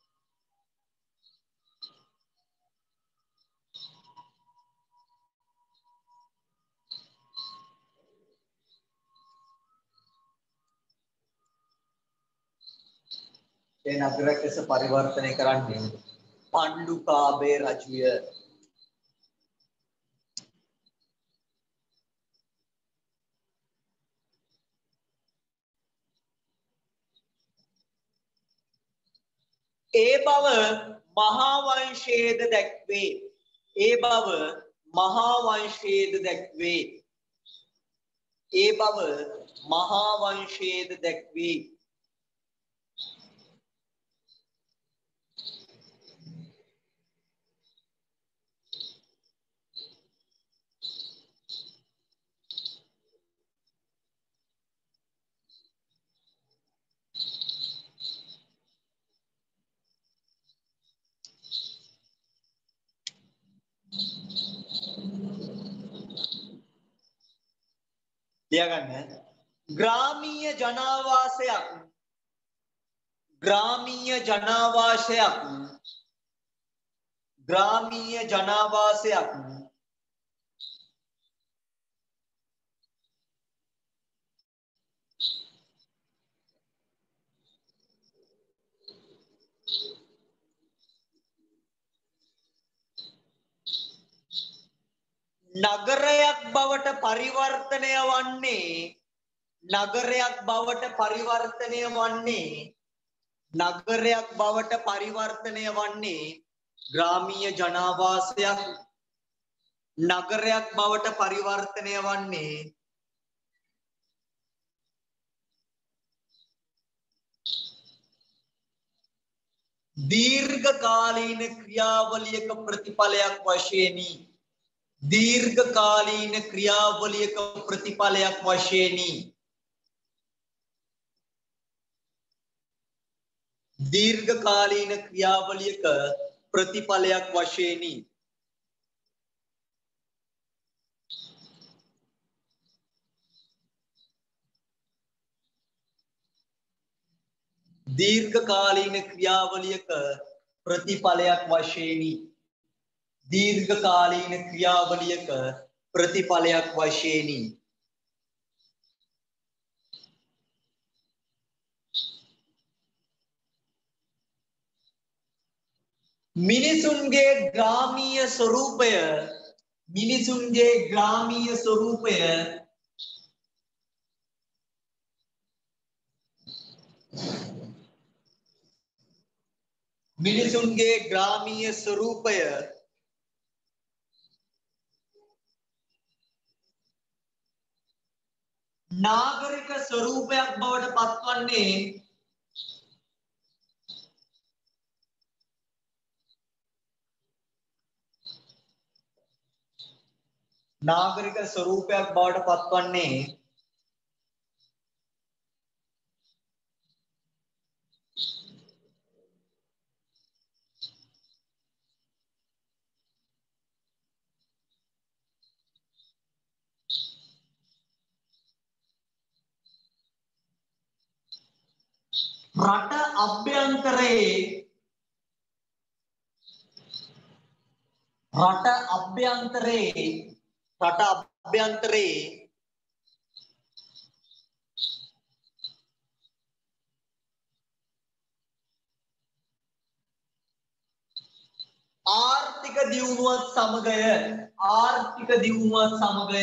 ඒ නගරයක් ලෙස පරිවර්තනය කරන්නේ පණ්ඩුකාභය රජුය ඒ බව මහා වංශයේද දැක්වේ ඒ බව මහා වංශයේද දැක්වේ ඒ බව මහා වංශයේද දැක්වේ ලියගන්න ග්‍රාමීය ජනාවාසයක් ග්‍රාමීය ජනාවාසයක් ග්‍රාමීය ජනාවාසයක් නගරයක් බවට පරිවර්තනය වන්නේ නගරයක් බවට පරිවර්තනය වන්නේ නගරයක් බවට පරිවර්තනය වන්නේ ග්‍රාමීය ජනාවාසයක් නගරයක් බවට පරිවර්තනය වන්නේ දීර්ඝකාලීන ක්‍රියාවලියක ප්‍රතිඵලයක් වශයෙනි දීර්ඝකාලීන ක්‍රියාවලියක ප්‍රතිඵලයක් වශයෙනි දීර්ඝකාලීන ක්‍රියාවලියක ප්‍රතිඵලයක් වශයෙනි දීර්ඝකාලීන ක්‍රියාවලියක ප්‍රතිඵලයක් වශයෙනි දීර්ඝකාලීන ක්‍රියාවලියක ප්‍රතිඵලයක් වශයෙනි මිනිසුන්ගේ ග්‍රාමීය ස්වරූපය මිනිසුන්ගේ ග්‍රාමීය ස්වරූපය මිනිසුන්ගේ ග්‍රාමීය ස්වරූපය නාගරික ස්වරූපයක් බවට පත්වන්නේ නාගරික ස්වරූපයක් බවට පත්වන්නේ රට අභ්‍යන්තරයේ රට අභ්‍යන්තරයේ රට අභ්‍යන්තරයේ ආර්ථික දියුණුවත් සමගය ආර්ථික දියුණුවත් සමගය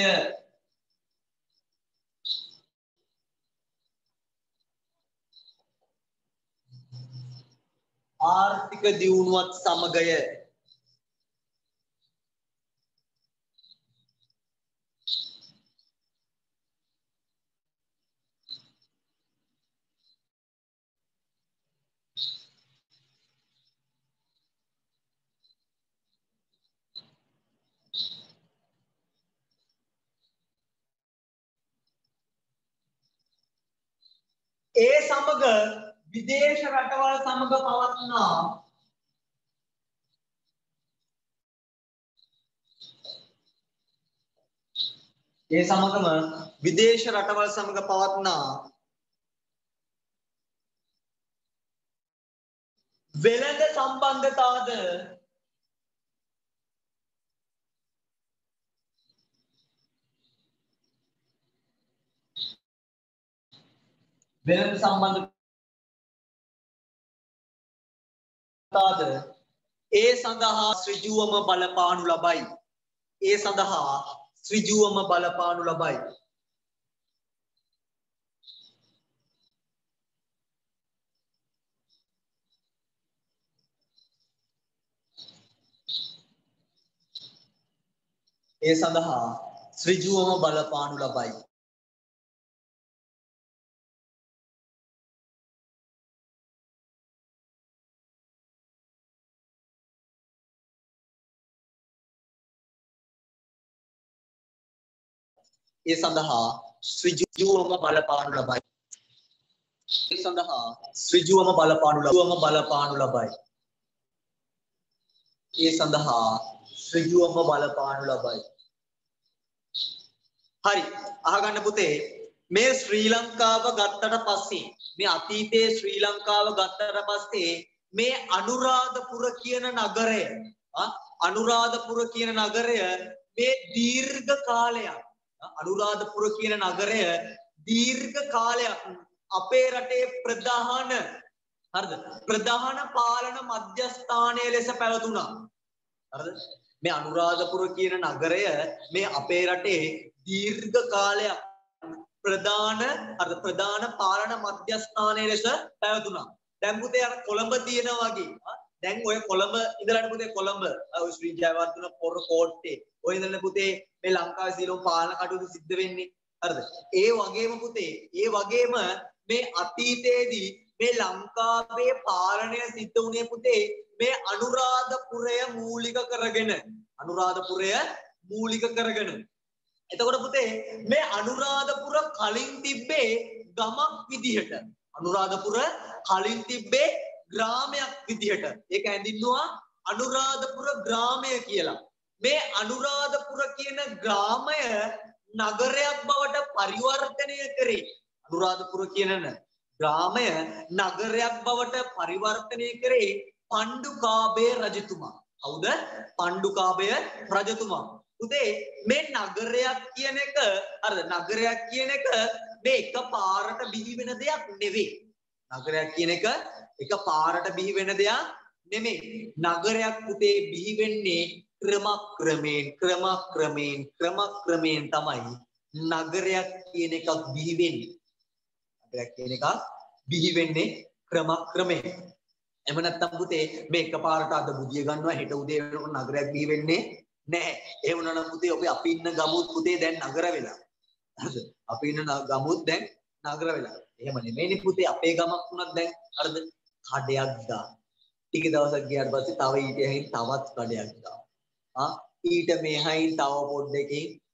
ආර්ථික දියුණුවත් සමගය ඒ සමග විදේශ රටවල් සමග පවත්නා ඒ සමගම විදේශ රටවල් සමග පවත්නා වෙළඳ සම්බන්ධතාද වෙළඳ සම්බන්ධතාද ඒ සඳහා ඍජුවම බලපානු ලබයි ඒ සඳහා ඍජුවම බලපානු ලබයි ඒ සඳහා ඍජුවම බලපානු ලබයි ඒ සඳහා ඍජුවම බලපානු ලබයි ඒ සඳහා ඍජුවම බලපානු ලබුවම බලපානු ලබයි ඒ සඳහා ඍජුවම බලපානු ලබයි හරි අහගන්න පුතේ මේ ශ්‍රී ලංකාව ගත්තට පස්සේ මේ අතීතයේ ශ්‍රී ලංකාව ගත්තට පස්සේ මේ අනුරාධපුර කියන නගරය අනුරාධපුර කියන නගරය මේ දීර්ඝ කාලයක් අනුරාධපුර කියන නගරය දීර්ඝ කාලයක් අපේ රටේ ප්‍රධාන හරිද ප්‍රධාන පාලන මධ්‍යස්ථානයේ ලෙස පැවතුණා හරිද මේ අනුරාධපුර කියන නගරය මේ අපේ රටේ දීර්ඝ කාලයක් ප්‍රධාන අර ප්‍රධාන පාලන මධ්‍යස්ථානයේ ලෙස පැවතුණා දැන් පුතේ අර කොළඹ තියෙනවා වගේ දැන් ඔය කොළඹ ඉඳලානේ පුතේ කොළඹ ඔය ශ්‍රී ජයවර්ධන පොර කෝට්ටේ ඔය ඉඳලානේ පුතේ මේ ලංකාවේ සියලුම පාලන කටයුතු සිද්ධ වෙන්නේ හරිද ඒ වගේම පුතේ ඒ වගේම මේ අතීතයේදී මේ ලංකාවේ පාලනය සිද්ධ වුණේ පුතේ මේ අනුරාධපුරය මූලික කරගෙන අනුරාධපුරය මූලික කරගෙන එතකොට පුතේ මේ අනුරාධපුර කලින් තිබ්බේ ගමක් විදිහට අනුරාධපුර කලින් තිබ්බේ ග්‍රාමයක් විදිහට ඒක ඇඳින්නවා අනුරාධපුර ග්‍රාමය කියලා මේ අනුරාධපුර කියන ග්‍රාමය නගරයක් බවට පරිවර්තනය කරේ අනුරාධපුර කියන ග්‍රාමය නගරයක් බවට පරිවර්තනය කරේ පණ්ඩුකාභය රජතුමා කවුද පණ්ඩුකාභය රජතුමා උදේ මේ නගරයක් කියන එක හරිද නගරයක් කියන එක මේ එක පාරට බිහි වෙන දෙයක් නෙවෙයි නගරයක් කියන එක එක පාරට බිහි වෙන දෙයක් නෙමෙයි නගරයක් පුතේ බිහි වෙන්නේ ක්‍රමක්‍රමයෙන් ක්‍රමක්‍රමයෙන් ක්‍රමක්‍රමයෙන් තමයි නගරයක් කියන එකක් බිහි වෙන්නේ නගරයක් කියන එකක් බිහි වෙන්නේ ක්‍රමක්‍රමයෙන් එහෙම නැත්නම් පුතේ මේ එකපාරට අද බුදිය ගන්නවා හෙට උදේ වෙනකොට නගරයක් බිහි වෙන්නේ නැහැ ඒ වුණා නම් පුතේ අපි අපි ඉන්න ගමුත් පුතේ දැන් නගර වෙලා හරිද අපි ඉන්න ගමුත් දැන් නගර වෙලා එහෙම නෙමෙයිනේ පුතේ අපේ ගමක් වුණත් දැන් හරිද කඩයක් දා ටික දවසක් ගියාට පස්සේ තව ඊට එහින් තවත් කඩයක් දා ආ ඊට මෙහයින් තව පොඩ්ඩකින්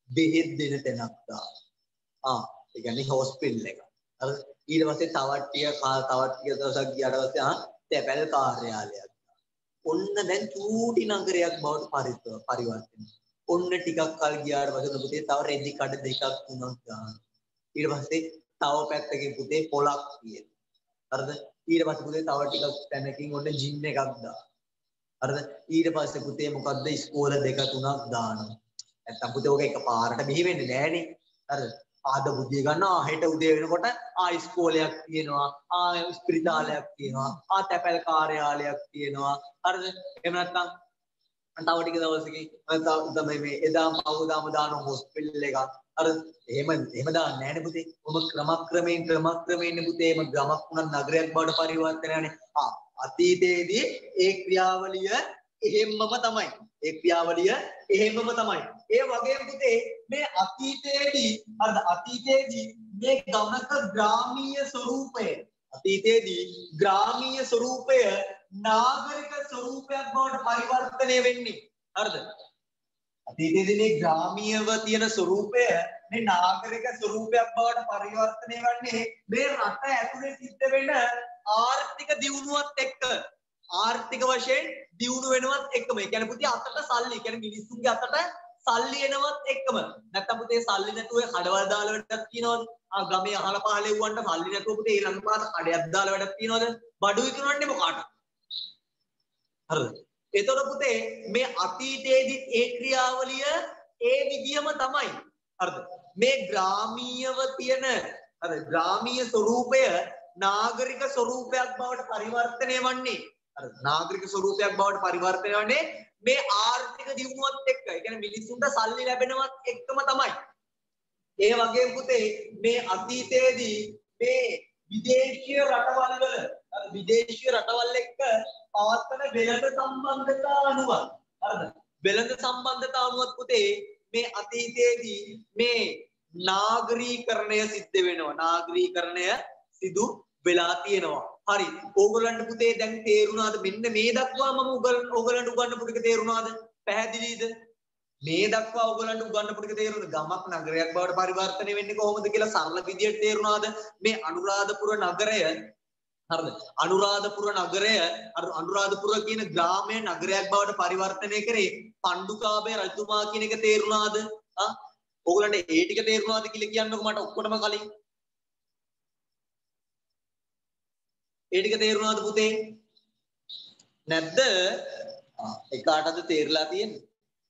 බෙහෙත් දෙන තැනක් දා. ආ ඒ කියන්නේ හොස්පිටල් එක. අර ඊට පස්සේ තවත් ටික තවත් ටික දවසක් ගියාට පස්සේ ආ තැපැල් කාර්යාලයක්. ඔන්න දැන් චූටි නගරයක් බවට පරිවර්තන පරිවර්තන. ඔන්න ටිකක් කල් ගියාට පස්සේ පුතේ තව රෙදි කඩ දෙකක් තුනක් ගන්න. ඊට පස්සේ තව පැත්තකින් පුතේ පොලක් තියෙනවා. හරිද? ඊට පස්සේ පුතේ තව ටිකක් තැනකින් ඔන්න ජිම් එකක් දානවා. හරිද? ඊට පස්සේ පුතේ මොකද්ද ඉස්කෝල දෙක තුනක් දානවා. නැත්තම් පුතේ ඔක එකපාරට බිහි වෙන්නේ නෑනේ. හරිද? ආද බුදිය ගන්නවා හෙට උදේ වෙනකොට ආ ඉස්කෝලයක් තියෙනවා ආ ස්පිරිතාලයක් තියෙනවා ආ තැපැල් කාර්යාලයක් තියෙනවා. හරිද? එහෙම නැත්නම් තව ටික දවසකින් තමයි මේ එදාම පහුදාම දාන හොස්පිටල් එකක්. අර එහෙම එහෙම දාන්නේ නැහැනේ පුතේ. ඔබ ක්‍රමක්‍රමයෙන් ක්‍රමක්‍රමයෙන් පුතේ එම ගමක් උනත් නගරයක් බවට පරිවර්තන යන්නේ. ආ අතීතයේදී ඒ ක්‍රියාවලිය එහෙම්මම තමයි. ඒ ක්‍රියාවලිය එහෙම්මම තමයි. ඒ වගේම පුතේ මේ අතීතයේදී අර අතීතයේදී මේ ගමක ග්‍රාමීය ස්වරූපය අතීතයේදී ග්‍රාමීය ස්වරූපය නාගරික ස්වරූපයක් බවට පරිවර්තනය වෙන්නේ. හරිද? අතීතයේදී මේ ග්‍රාමීයව තියෙන ස්වරූපය මේ නාගරික ස්වරූපයක් බවට පරිවර්තනය වෙන්නේ මේ රට ඇතුලේ සිද්ධ වෙන ආර්ථික දියුණුවත් එක්ක. ආර්ථික වශයෙන් දියුණු වෙනවත් එක්කම. ඒ කියන්නේ පුතේ අතට සල්ලි. ඒ කියන්නේ මිනිස්සුන්ගේ අතට සල්ලි එනවත් එක්කම. නැත්තම් පුතේ සල්ලි නැතුව කඩවල් දාලා වැඩක් තියනවද? ආ ගමේ අහල පහල එව්වන්ට සල්ලි නැතුව පුතේ ඊළඟ පාර කඩයක් දාලා වැඩක් තියනවද? බඩු විකුණන්නේ මොකාටද? හරිද? එතකොට පුතේ මේ අතීතයේදී ඒ ක්‍රියාවලිය ඒ විදියම තමයි. හරිද? මේ ග්‍රාමීයව තියෙන හරි ග්‍රාමීය ස්වරූපය නාගරික ස්වරූපයක් බවට පරිවර්තනය වන්නේ. හරිද? නාගරික ස්වරූපයක් බවට පරිවර්තනය වන්නේ මේ ආර්ථික දියුණුවත් එක්ක. ඒ කියන්නේ මිනිස්සුන්ට සල්ලි ලැබෙනවත් එක්කම තමයි. ඒ වගේම පුතේ මේ අතීතයේදී මේ විදේශීය රටවල් වල විදේශීය රටවල් එක්ක පවත්වන වෙළඳ සම්බන්ධතා අනුව හරිද? වෙළඳ සම්බන්ධතා අනුව පුතේ මේ අතීතයේදී මේ නාගරීකරණය සිද්ධ වෙනවා. නාගරීකරණය සිදු වෙලා තියෙනවා. හරි. ඕගොල්ලන්ට පුතේ දැන් තේරුණාද? මෙන්න මේ දක්වා මම ඕගොල්ලන්ට උගන්වපු ටික තේරුණාද? පැහැදිලිද? මේ දක්වා ඔයගොල්ලන්ට උගන්වපු ටික තේරුණාද? ගමක් නගරයක් බවට පරිවර්තනය වෙන්නේ කොහොමද කියලා සරල විදියට තේරුණාද? මේ අනුරාධපුර නගරය හරිද? අනුරාධපුර නගරය අනුරාධපුර කියන ග්‍රාමය නගරයක් බවට පරිවර්තනය කරේ පණ්ඩුකාභය රජතුමා කියන එක තේරුණාද? ආ ඔයගොල්ලන්ට ඒ ටික තේරුණාද කියලා කියන්නකො මට ඔක්කොටම කලින්. ඒ ටික තේරුණාද පුතේ? නැද්ද? ආ ඒ කාටද තේරලා තියෙන්නේ?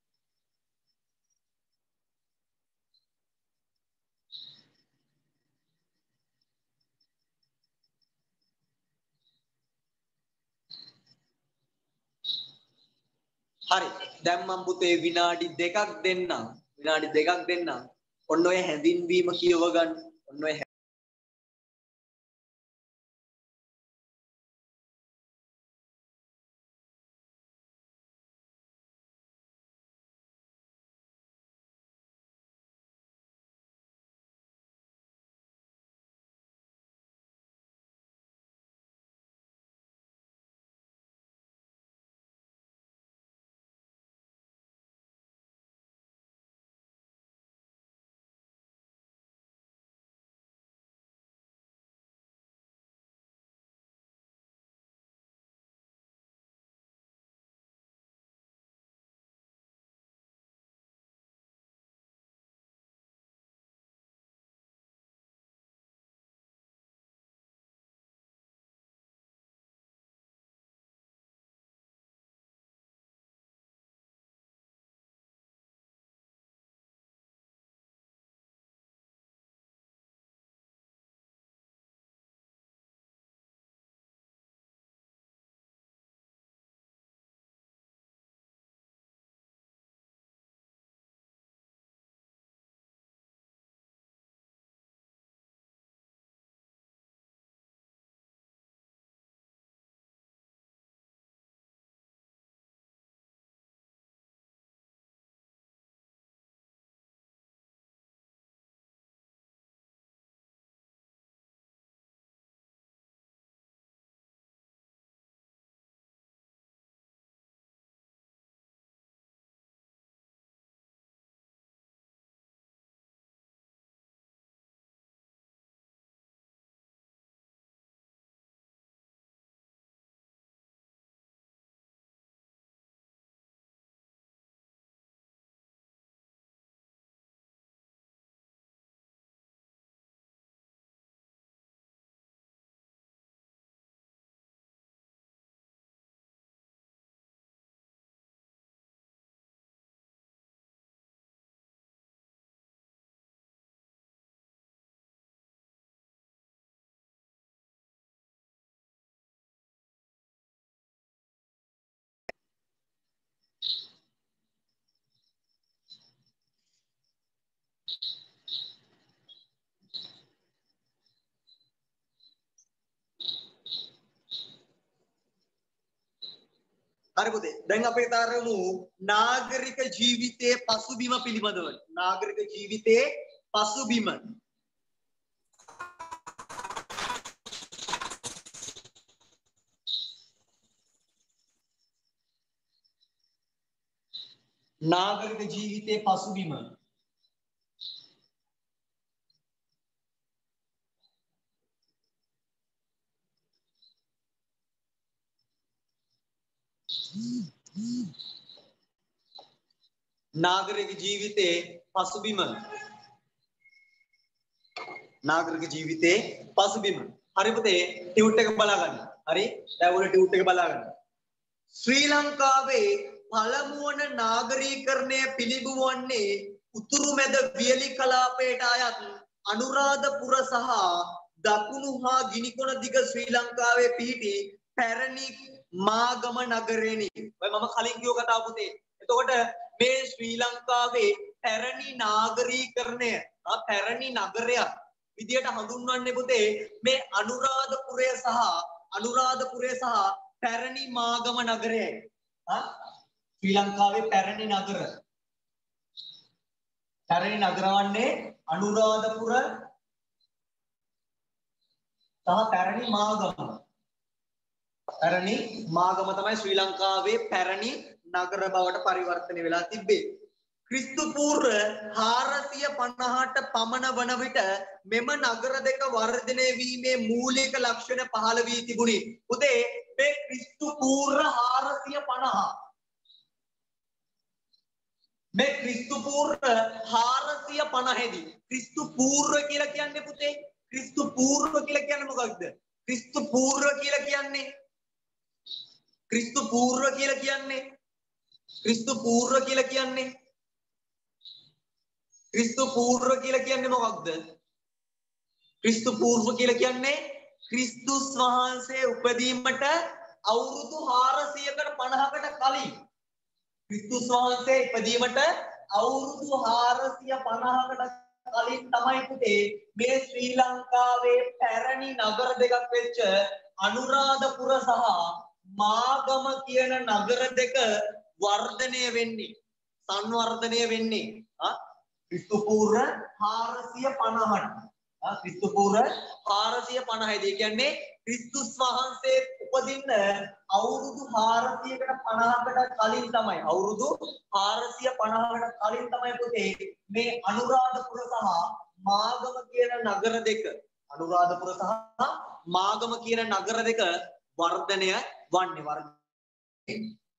හරි දැන් මම පුතේ විනාඩි දෙකක් දෙන්නම් විනාඩි දෙකක් දෙන්නම් ඔන්න ඔය හැඳින්වීම කියව ගන්න ඔන්න ඔය හරි පුතේ. දැන් අපි තරමු නාගරික ජීවිතයේ පසුබිම පිළිබඳව. නාගරික ජීවිතයේ පසුබිම. නාගරික ජීවිතයේ පසුබිම. නාගරික ජීවිතයේ පසුබිම. නාගරික ජීවිතයේ පසුබිම. හරි පුතේ ටියුට් එක බලා ගන්න. හරි? දැන් ඔය ටියුට් එක බලා ගන්න. ශ්‍රී ලංකාවේ පළමු වන නාගරීකරණය පිළිබිඹුවන්නේ උතුරු මැද වියලි කලාපයට අයත් අනුරාධපුර සහ දකුණු හා ගිනිකොන දිග ශ්‍රී ලංකාවේ පිහිටි පැරණි මාගම නගරෙනි. ඔය මම කලින් කියව කතාව පුතේ. එතකොට මේ ශ්‍රී ලංකාවේ පැරණි නාගරීකරණය පැරණි නගරයක් විදියට හඳුන්වන්නේ පුතේ මේ අනුරාධපුරය සහ අනුරාධපුරය සහ පැරණි මාගම නගරයයි. හා ශ්‍රී ලංකාවේ පැරණි නගර පැරණි නගරවන්නේ අනුරාධපුර සහ පැරණි මාගම. පැරණි මාගම තමයි ශ්‍රී ලංකාවේ පැරණි නගර බවට පරිවර්තනය වෙලා තිබ්බේ. ක්‍රිස්තු පූර්ව හාරසිය පනහට පමණ වන විට මෙම නගර දෙක වර්ධනය වීමේ මූලික ලක්ෂණ පහළ වී තිබුණි. පුතේ මේ ක්‍රිස්තු පූර්ව හාරසිය පනහ මේ ක්‍රිස්තු පූර්ව හාරසිය පනහදී ක්‍රිස්තු පූර්ව කියලා කියන්නේ පුතේ ක්‍රිස්තු පූර්ව කියලා කියන්නේ මොකක්ද? ක්‍රිස්තු පූර්ව කියලා කියන්නේ ක්‍රිස්තු පූර්ව කියලා කියන්නේ ක්‍රිස්තු පූර්ව කියලා කියන්නේ ක්‍රිස්තු පූර්ව කියලා කියන්නේ මොකක්ද? ක්‍රිස්තු පූර්ව කියලා කියන්නේ ක්‍රිස්තුස් වහන්සේ උපදීමට අවුරුදු හාරසියකට පනහකට කලින් ක්‍රිස්තුස් වහන්සේ ඉපදීමට අවුරුදු හාරසිය පනහකට කලින් තමයි පුතේ මේ ශ්‍රී ලංකාවේ පැරණි නගර දෙකක් වෙච්ච අනුරාධපුර සහ මාගම කියන නගර දෙක වර්ධනය වෙන්නේ සංවර්ධනය වෙන්නේ ආ ක්‍රිස්තු පූර්ව හාරසිය පනහට ආ ක්‍රිස්තු පූර්ව හාරසිය පනහයි. ඒ කියන්නේ ක්‍රිස්තුස් වහන්සේ උපදින්න අවුරුදු හාරසියකට පනහකට කලින් තමයි අවුරුදු හාරසිය පනහකට කලින් තමයි පුතේ මේ අනුරාධපුර සහ මාගම කියන නගර දෙක අනුරාධපුර සහ මාගම කියන නගර දෙක වර්ධනය වන්නේ වර්ධනය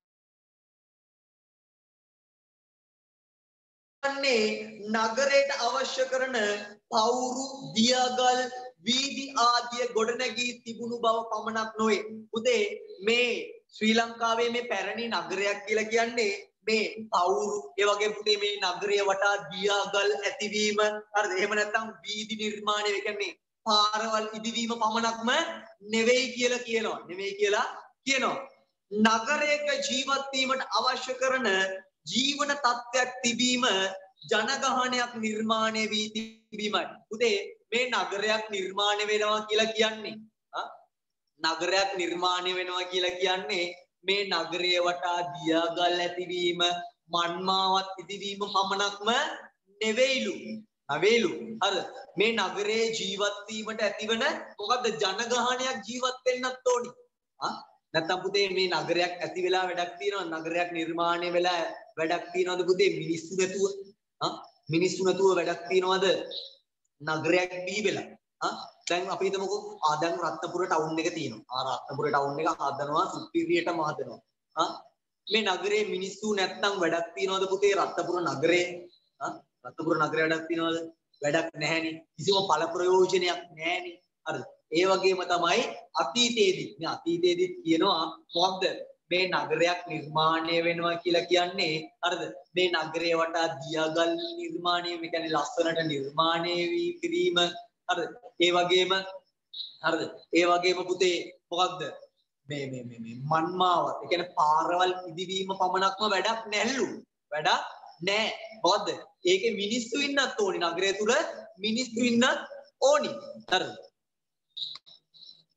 නගරයට අවශ්‍ය කරන පවුරු දියගල් වීදි ආදිය ගොඩනැගී තිබුණු බව පමණක් නොවේ. පුතේ මේ ශ්‍රී ලංකාවේ මේ පැරණි නගරයක් කියලා කියන්නේ මේ පවුරු ඒ වගේ පුතේ මේ නගරය වටා දියගල් ඇතිවීම හරිද? එහෙම නැත්නම් වීදි නිර්මාණය ඒ කියන්නේ පාරවල් ඉදිවීම පමණක්ම නෙවෙයි කියලා කියනවා. නෙවෙයි කියලා කියනවා. නගරයක ජීවත් වීමට අවශ්‍ය කරන ජීවන තත්ත්වයක් තිබීම ජනගහනයක් නිර්මාණය වී තිබීමයි. පුතේ මේ නගරයක් නිර්මාණය වෙනවා කියලා කියන්නේ නගරයක් නිර්මාණය වෙනවා කියලා කියන්නේ මේ නගරය වටා දියගල් ඇතිවීම මන්මාවත් ඉදිවීම පමණක්ම නෙවෙයිලු. නෙවෙයිලු. හරිද? මේ නගරයේ ජීවත් වීමට ඇතිවන මොකද්ද ජනගහනයක් ජීවත් වෙන්නත් ඕනි. ආ නැත්තම් පුතේ මේ නගරයක් ඇති වෙලා වැඩක් තියෙනවා නගරයක් නිර්මාණය වෙලා වැඩක් තියෙනවද පුතේ මිනිස්සු නැතුව ආ මිනිස්සු නැතුව වැඩක් තියෙනවද නගරයක් බිහි වෙලා ආ දැන් අපි හිතමුකෝ ආ දැන් රත්නපුර ටවුන් එක තියෙනවා ආ රත්නපුර ටවුන් එක හදනවා සුපිරියටම හදනවා ආ මේ නගරේ මිනිස්සු නැත්තම් වැඩක් තියෙනවද පුතේ රත්නපුර නගරේ ආ රත්නපුර නගරේ වැඩක් තියෙනවද වැඩක් නැහැනේ කිසිම ඵල ප්‍රයෝජනයක් නැහැනේ හරිද ඒ වගේම තමයි අතීතයේදී මේ අතීතයේදී කියනවා මොකක්ද මේ නගරයක් නිර්මාණය වෙනවා කියලා කියන්නේ හරිද මේ නගරය වටා දියගල් නිර්මාණය මේ කියන්නේ ලස්සනට නිර්මාණය වී කිරීම හරිද ඒ වගේම හරිද ඒ වගේම පුතේ මොකක්ද මේ මේ මේ මේ මන්මාවත් ඒ කියන්නේ පාරවල් ඉදිවීම පමණක්ම වැඩක් නැල්ලු වැඩක් නැහැ මොකද්ද ඒකේ මිනිස්සු ඉන්නත් ඕනි නගරය තුල මිනිස්සු ඉන්නත් ඕනි හරිද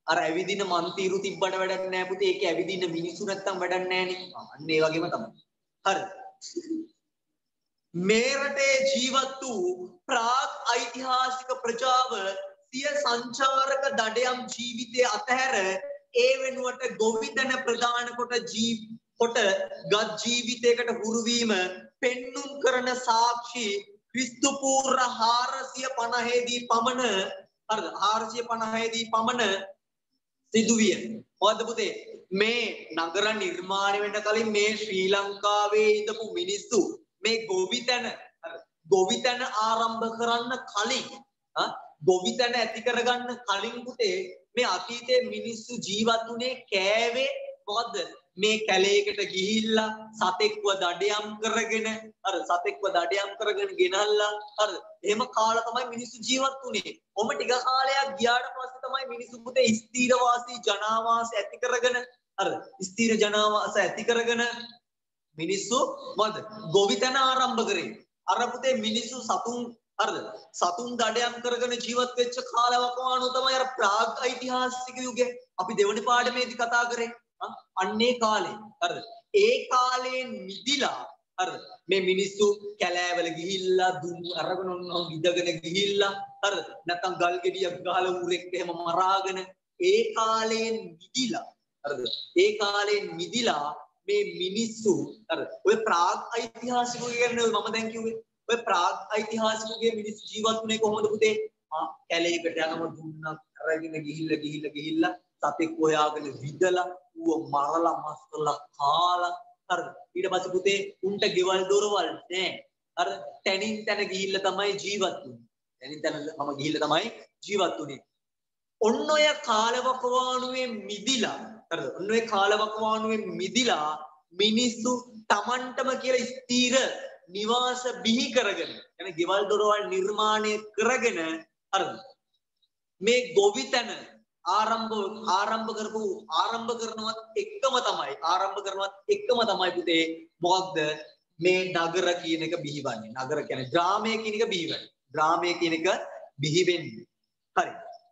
අර ඇවිදින මන්තිරු තිබ්බට වැඩක් නැහැ පුතේ. ඒකේ ඇවිදින මිනිස්සු නැත්තම් වැඩක් නැහැ නේ. අන්න ඒ වගේම තමයි. හරි. මේ රටේ ජීවත් වූ ප්‍රාග් ඓතිහාසික ප්‍රජාව සිය සංචාරක දඩයම් ජීවිතයේ අතහැර ඒ වෙනුවට ගොවිතැන ප්‍රධාන කොට ජීව කොට ගත් ජීවිතයකට හුරු වීම පෙන්눔 කරන සාක්ෂි ක්‍රිස්තු පූර්ව හාරසිය පනහේ දී පමණ හරිද හාරසිය පනහේ දී පමණ සිදුවිය. මොකද පුතේ මේ නගර නිර්මාණය වෙන්න කලින් මේ ශ්‍රී ලංකාවේ ඉඳපු මිනිස්සු මේ ගොවිතැන ගොවිතැන ආරම්භ කරන්න කලින් ගොවිතැන ඇති කරගන්න කලින් පුතේ මේ අතීතයේ මිනිස්සු ජීවත් වුණේ කෑවේ මොකද්ද මේ කැලේකට ගිහිල්ලා සතෙක්ව දඩයම් කරගෙන අර සතෙක්ව දඩයම් කරගෙන ගෙනල්ලා අර එහෙම කාලා තමයි මිනිස්සු ජීවත් වුණේ. ඔම ටික කාලයක් ගියාට පස්සේ තමයි මිනිස්සු පුතේ ස්ථීර වාසී ජනාවාස ඇති කරගෙන අර ස්ථීර ජනාවාස ඇති කරගෙන මිනිස්සු මොකද ගොවිතැන ආරම්භ කරේ. අර පුතේ මිනිස්සු සතුන් හරිද සතුන් දඩයම් කරගෙන ජීවත් වෙච්ච කාලවකවානුව තමයි අර ප්‍රාග් ඓතිහාසික යුගය අපි දෙවනි පාඩමේදී කතා කරේ. අන්නේ කාලේ හරිද ඒ කාලයෙන් මිදිලා හරිද මේ මිනිස්සු කැලෑවල ගිහිල්ලා දුම් අරගෙන ඔන්නෝ විදගෙන ගිහිල්ලා හරිද නැත්නම් ගල් ගෙඩියක් ගහලා ඌරෙක් එහෙම මරාගෙන ඒ කාලයෙන් මිදිලා හරිද ඒ කාලයෙන් මිදිලා මේ මිනිස්සු හරිද ඔය ප්‍රාග් ඓතිහාසිකයෝ කියන්නේ මම දැන් කිව්වේ ඔය ප්‍රාග් ඓතිහාසිකයෝගේ මිනිස්සු ජීවත් වුණේ කොහොමද පුතේ ආ කැලේකට යනම දුන්නක් අරගෙන ගිහිල්ලා ගිහිල්ලා ගිහිල්ලා සතෙක් හොයාගෙන විදලා ඌව මරලා මස් කරලා කාලා හරිද ඊට පස්සේ පුතේ උන්ට ගෙවල් දොරවල් නැහැ අර තැනින් තැන ගිහිල්ලා තමයි ජීවත් වුනේ තැනින් තැන මම ගිහිල්ලා තමයි ජීවත් වුනේ ඔන්න ඔය කාලවකවානුවේ මිදිලා හරිද ඔන්න ඔය කාලවකවානුවේ මිදිලා මිනිස්සු Tamanටම කියලා ස්ථීර නිවාස බිහි කරගෙන يعني ගෙවල් දොරවල් නිර්මාණය කරගෙන හරිද මේ ගොවිතැන ආරම්භ ආරම්භ කරපු ආරම්භ කරනවත් එකම තමයි ආරම්භ කරනවත් එකම තමයි පුතේ මොකක්ද මේ නගර කියන එක බිහිවන්නේ නගර කියන්නේ ග්‍රාමය කියන එක බිහිවන්නේ ග්‍රාමය කියන එක බිහි වෙන්නේ හරි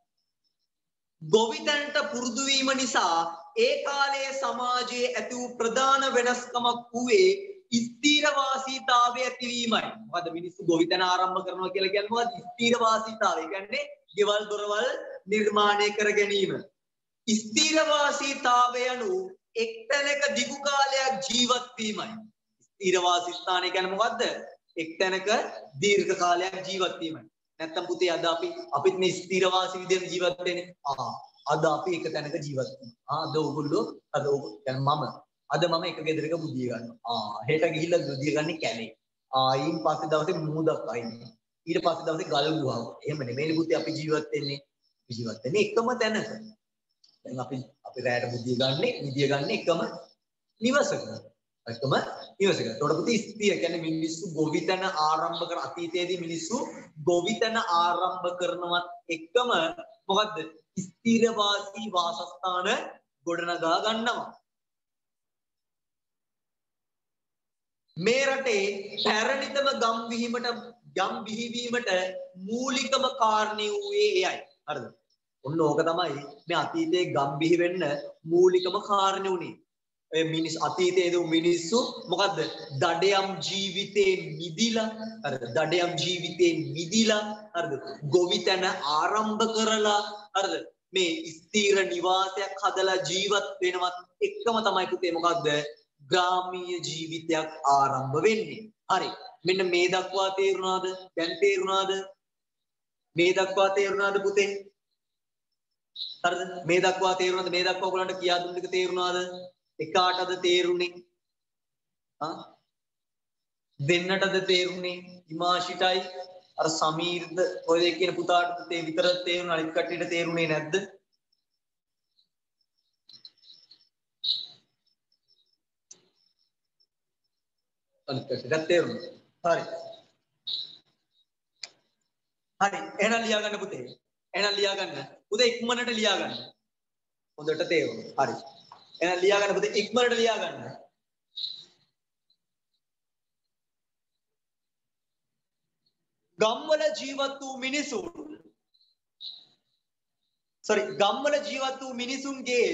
ගොවිතැනට පුරුදු වීම නිසා ඒ කාලයේ සමාජයේ ඇති වූ ප්‍රධාන වෙනස්කමක් වූයේ ස්ථීර වාසීතාවය ඇතිවීමයි මොකද මිනිස්සු ගොවිතැන ආරම්භ කරනවා කියලා කියන්නේ මොකද ස්ථීර වාසීතාවය කියන්නේ ගෙවල් දොරවල් නිර්මාණය කර ගැනීම ස්ථීර වාසීතාවය යනු එක්තැනක දිගු කාලයක් ජීවත් වීමයි ස්ථීර වාසී ස්ථානය කියන්නේ මොකද්ද එක්තැනක දීර්ඝ කාලයක් ජීවත් වීමයි නැත්තම් පුතේ අද අපි අපිත් මේ ස්ථීර වාසී විදියට ජීවත් වෙන්නේ ආ අද අපි එක තැනක ජීවත් වෙනවා ආ අද ඕගොල්ලෝ අද يعني මම අද මම එක ගෙදරක බුදිය ගන්නවා ආ හෙට ගිහිල්ලා බුදිය ගන්නේ කැලේ ආ ඊයින් පස්සේ දවසේ මූදක් අයින් ඊට පස්සේ දවසේ ගල් ගුහාව එහෙම නෙමෙයි පුතේ අපි ජීවත් වෙන්නේ ජීවත් වෙන්නේ එකම තැනක දැන් අපි අපි රැයට බුදිය ගන්නේ විදිය ගන්නේ එකම නිවසක එකම නිවසක ඒකට පුතේ ස්ථිර කියන්නේ මිනිස්සු ගොවිතැන ආරම්භ කර අතීතයේදී මිනිස්සු ගොවිතැන ආරම්භ කරනවත් එකම මොකද්ද ස්ථිර වාසී වාසස්ථාන ගොඩනගා ගන්නවා මේ රටේ පැරණිතම ගම් විහිමට ගම් බිහිවීමට මූලිකම කාරණේ වූයේ එයයි. හරිද? ඔන්න ඕක තමයි මේ අතීතයේ ගම් බිහි වෙන්න මූලිකම කාරණේ උනේ. ඒ මිනිස් අතීතයේ මිනිස්සු මොකද්ද? දඩයම් ජීවිතේ මිදිලා හරිද? දඩයම් ජීවිතේ මිදිලා හරිද? ගොවිතැන ආරම්භ කරලා හරිද? මේ ස්ථීර නිවාසයක් හදලා ජීවත් වෙනවත් එකම තමයි පුතේ මොකද්ද? ග්‍රාමීය ජීවිතයක් ආරම්භ වෙන්නේ. හරි. මෙන්න මේ දක්වා තේරුණාද? දැන් තේරුණාද? මේ දක්වා තේරුණාද පුතේ? හරිද? මේ දක්වා තේරුණාද? මේ දක්වා ඔයගලන්ට කියා දුන්න එක තේරුණාද? එකාටද තේරුණේ? හා? දෙන්නටද තේරුණේ? ඉමාෂිටයි අර සමීර්ද ඔය දෙක කියන පුතාට තේ විතර තේරුණා අනිත් කට්ටියට තේරුණේ නැද්ද? අනිත් කට්ටියට තේරුණා. හරි. හරි. එහෙනම් ලියා ගන්න පුතේ. එහෙනම් ලියා ගන්න. පුතේ ඉක්මනට ලියා ගන්න. හොඳට තේරුණා. හරි. එහෙනම් ලියා ගන්න පුතේ ඉක්මනට ලියා ගන්න. ගම්වල ජීවත් වූ මිනිසුන් sorry ගම්වල ජීවත් වූ මිනිසුන්ගේ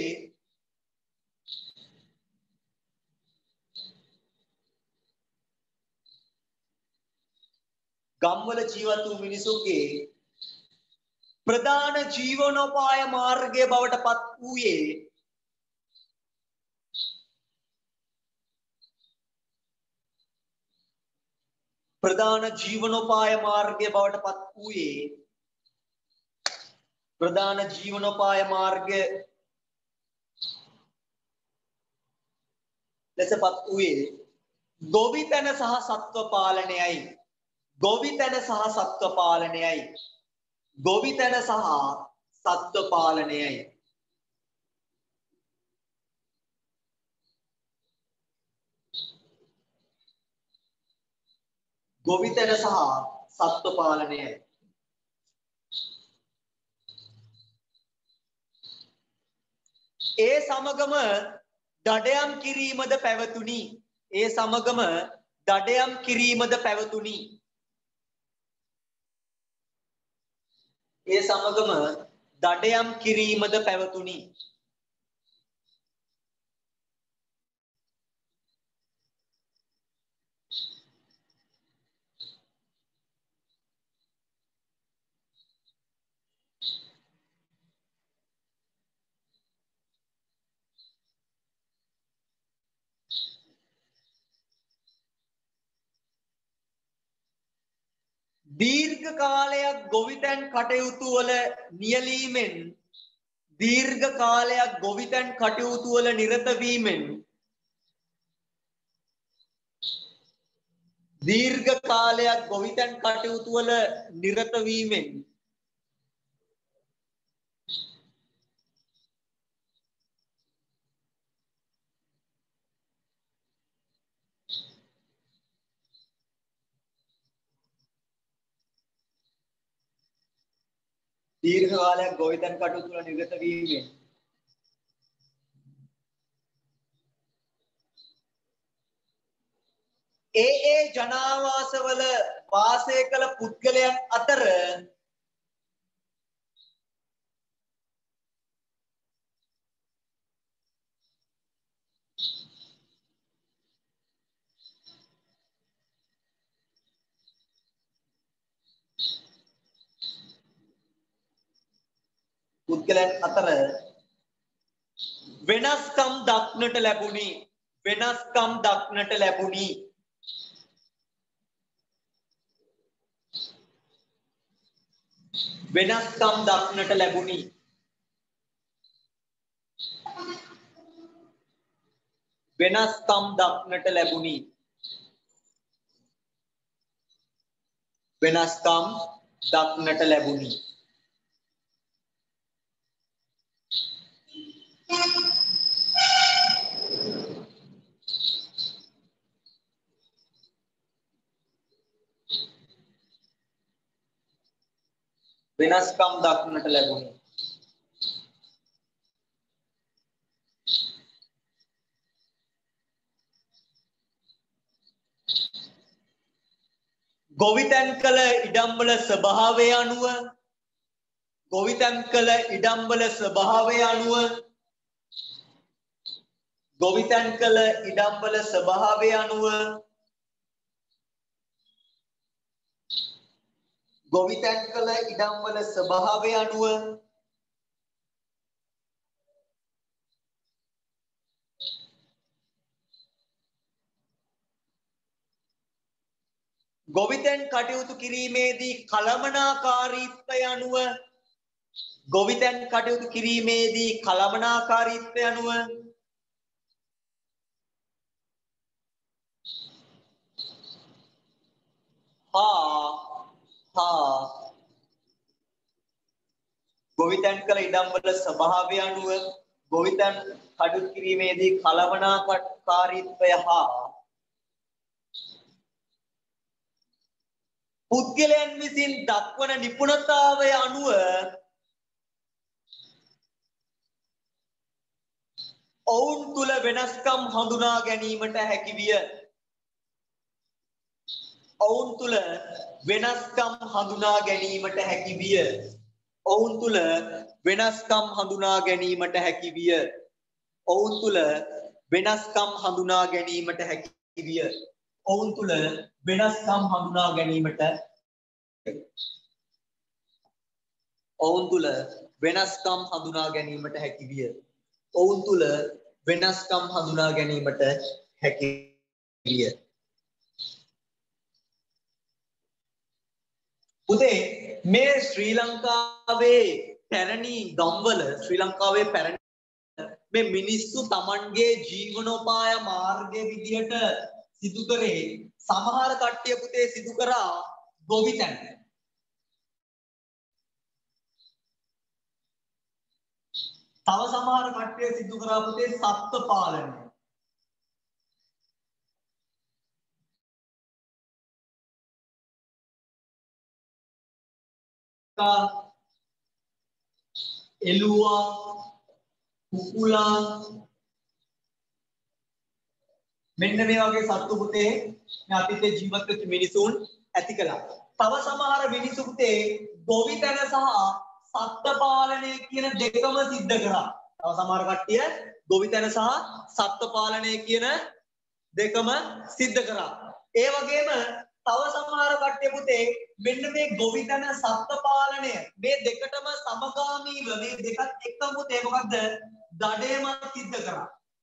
ගම්වල ජීවත් වූ මිනිසුන්ගේ ප්‍රධාන ජීවනෝපාය මාර්ගය බවට පත් වූයේ ප්‍රධාන ජීවනෝපාය මාර්ගය බවට පත් වූයේ ප්‍රධාන ජීවනෝපාය මාර්ගය ලෙසපත් වූයේ ගොවිතැන සහ සත්ව පාලනයයි ගොවිතැන සහ සත්ව පාලනයයි ගොවිතැන සහ සත්ව පාලනයයි ගොවිතැන සහ සත්ව පාලනයයි ඒ සමගම දඩයම් කිරීමද පැවතුණි ඒ සමගම දඩයම් කිරීමද පැවතුණි ඒ සමගම දඩයම් කිරීමද පැවතුණි දීර්ඝ කාලයක් ගොවිතැන් කටයුතු වල නියැලීමෙන් දීර්ඝ කාලයක් ගොවිතැන් කටයුතු වල නිරත වීමෙන් දීර්ඝ කාලයක් ගොවිතැන් කටයුතු වල නිරත වීමෙන් දීර්ඝ කාලයක් ගොවිතැන් කටයුතු වල නිරත වීමෙන් ඒ ඒ ජනාවාසවල වාසය කළ පුද්ගලයන් අතර පුද්ගලයන් අතර වෙනස්කම් දක්නට ලැබුණි වෙනස්කම් දක්නට ලැබුණි වෙනස්කම් දක්නට ලැබුණි වෙනස්කම් දක්නට ලැබුණි වෙනස්කම් දක්නට ලැබුණි වෙනස්කම් දක්නට ලැබුණි ගොවිතැන් කළ ඉඩම්වල ස්වභාවය අනුව ගොවිතැන් කළ ඉඩම්වල ස්වභාවය අනුව ගොවිතැන් කළ ඉඩම්වල ස්වභාවය අනුව ගොවිතැන් කළ ඉඩම්වල ස්වභාවය අනුව ගොවිතැන් කටයුතු කිරීමේදී කළමනාකාරීත්වය අනුව ගොවිතැන් කටයුතු කිරීමේදී කළමනාකාරීත්වය අනුව හා හා ගොවිතැන් කළ ඉඩම්වල ස්වභාවය අනුව ගොවිතැන් කටයුතු කිරීමේදී කළමනාකාරීත්වය හා පුද්ගලයන් විසින් දක්වන නිපුණතාවය අනුව ඔවුන් තුල වෙනස්කම් හඳුනා ගැනීමට හැකි විය. ඔවුන් තුල වෙනස්කම් හඳුනා ගැනීමට හැකි විය. ඔවුන් තුල වෙනස්කම් හඳුනා ගැනීමට හැකි විය. ඔවුන් තුල වෙනස්කම් හඳුනා ගැනීමට හැකි විය. ඔවුන් තුල වෙනස්කම් හඳුනා ගැනීමට ඔවුන් තුල වෙනස්කම් හඳුනා ගැනීමට හැකි විය. ඔවුන් තුල වෙනස්කම් හඳුනා ගැනීමට හැකි විය. පුතේ මේ ශ්‍රී ලංකාවේ පැරණි ගම්වල ශ්‍රී ලංකාවේ පැරණි මේ මිනිස්සු Tamanගේ ජීවනෝපාය මාර්ගයේ විදියට සිදු කරේ සමහර කට්ටිය පුතේ සිදු කරා ගොවිතැන. තව සමහර කට්ටිය සිදු කරා පුතේ සත්ත්ව පාලනය. එළුවා කුකුලා මෙන්න මේ වගේ සත්තු පුතේ මේ අතීතයේ ජීවත් වෙච්ච මිනිසුන් ඇති කළා. තව සමහර මිනිසු පුතේ ගොවිතැන සහ සත්ත්ව පාලනය කියන දෙකම සිද්ධ කරා. තව සමහර කට්ටිය ගොවිතැන සහ සත්ත්ව පාලනය කියන දෙකම සිද්ධ කරා. ඒ වගේම තව සමහර කට්ටිය පුතේ මෙන්න මේ ගොවිතැන සත්ත්ව පාලනය මේ දෙකටම සමගාමීව මේ දෙකත් එක්කම පුතේ මොකද්ද? දඩයමක් සිද්ධ කරා.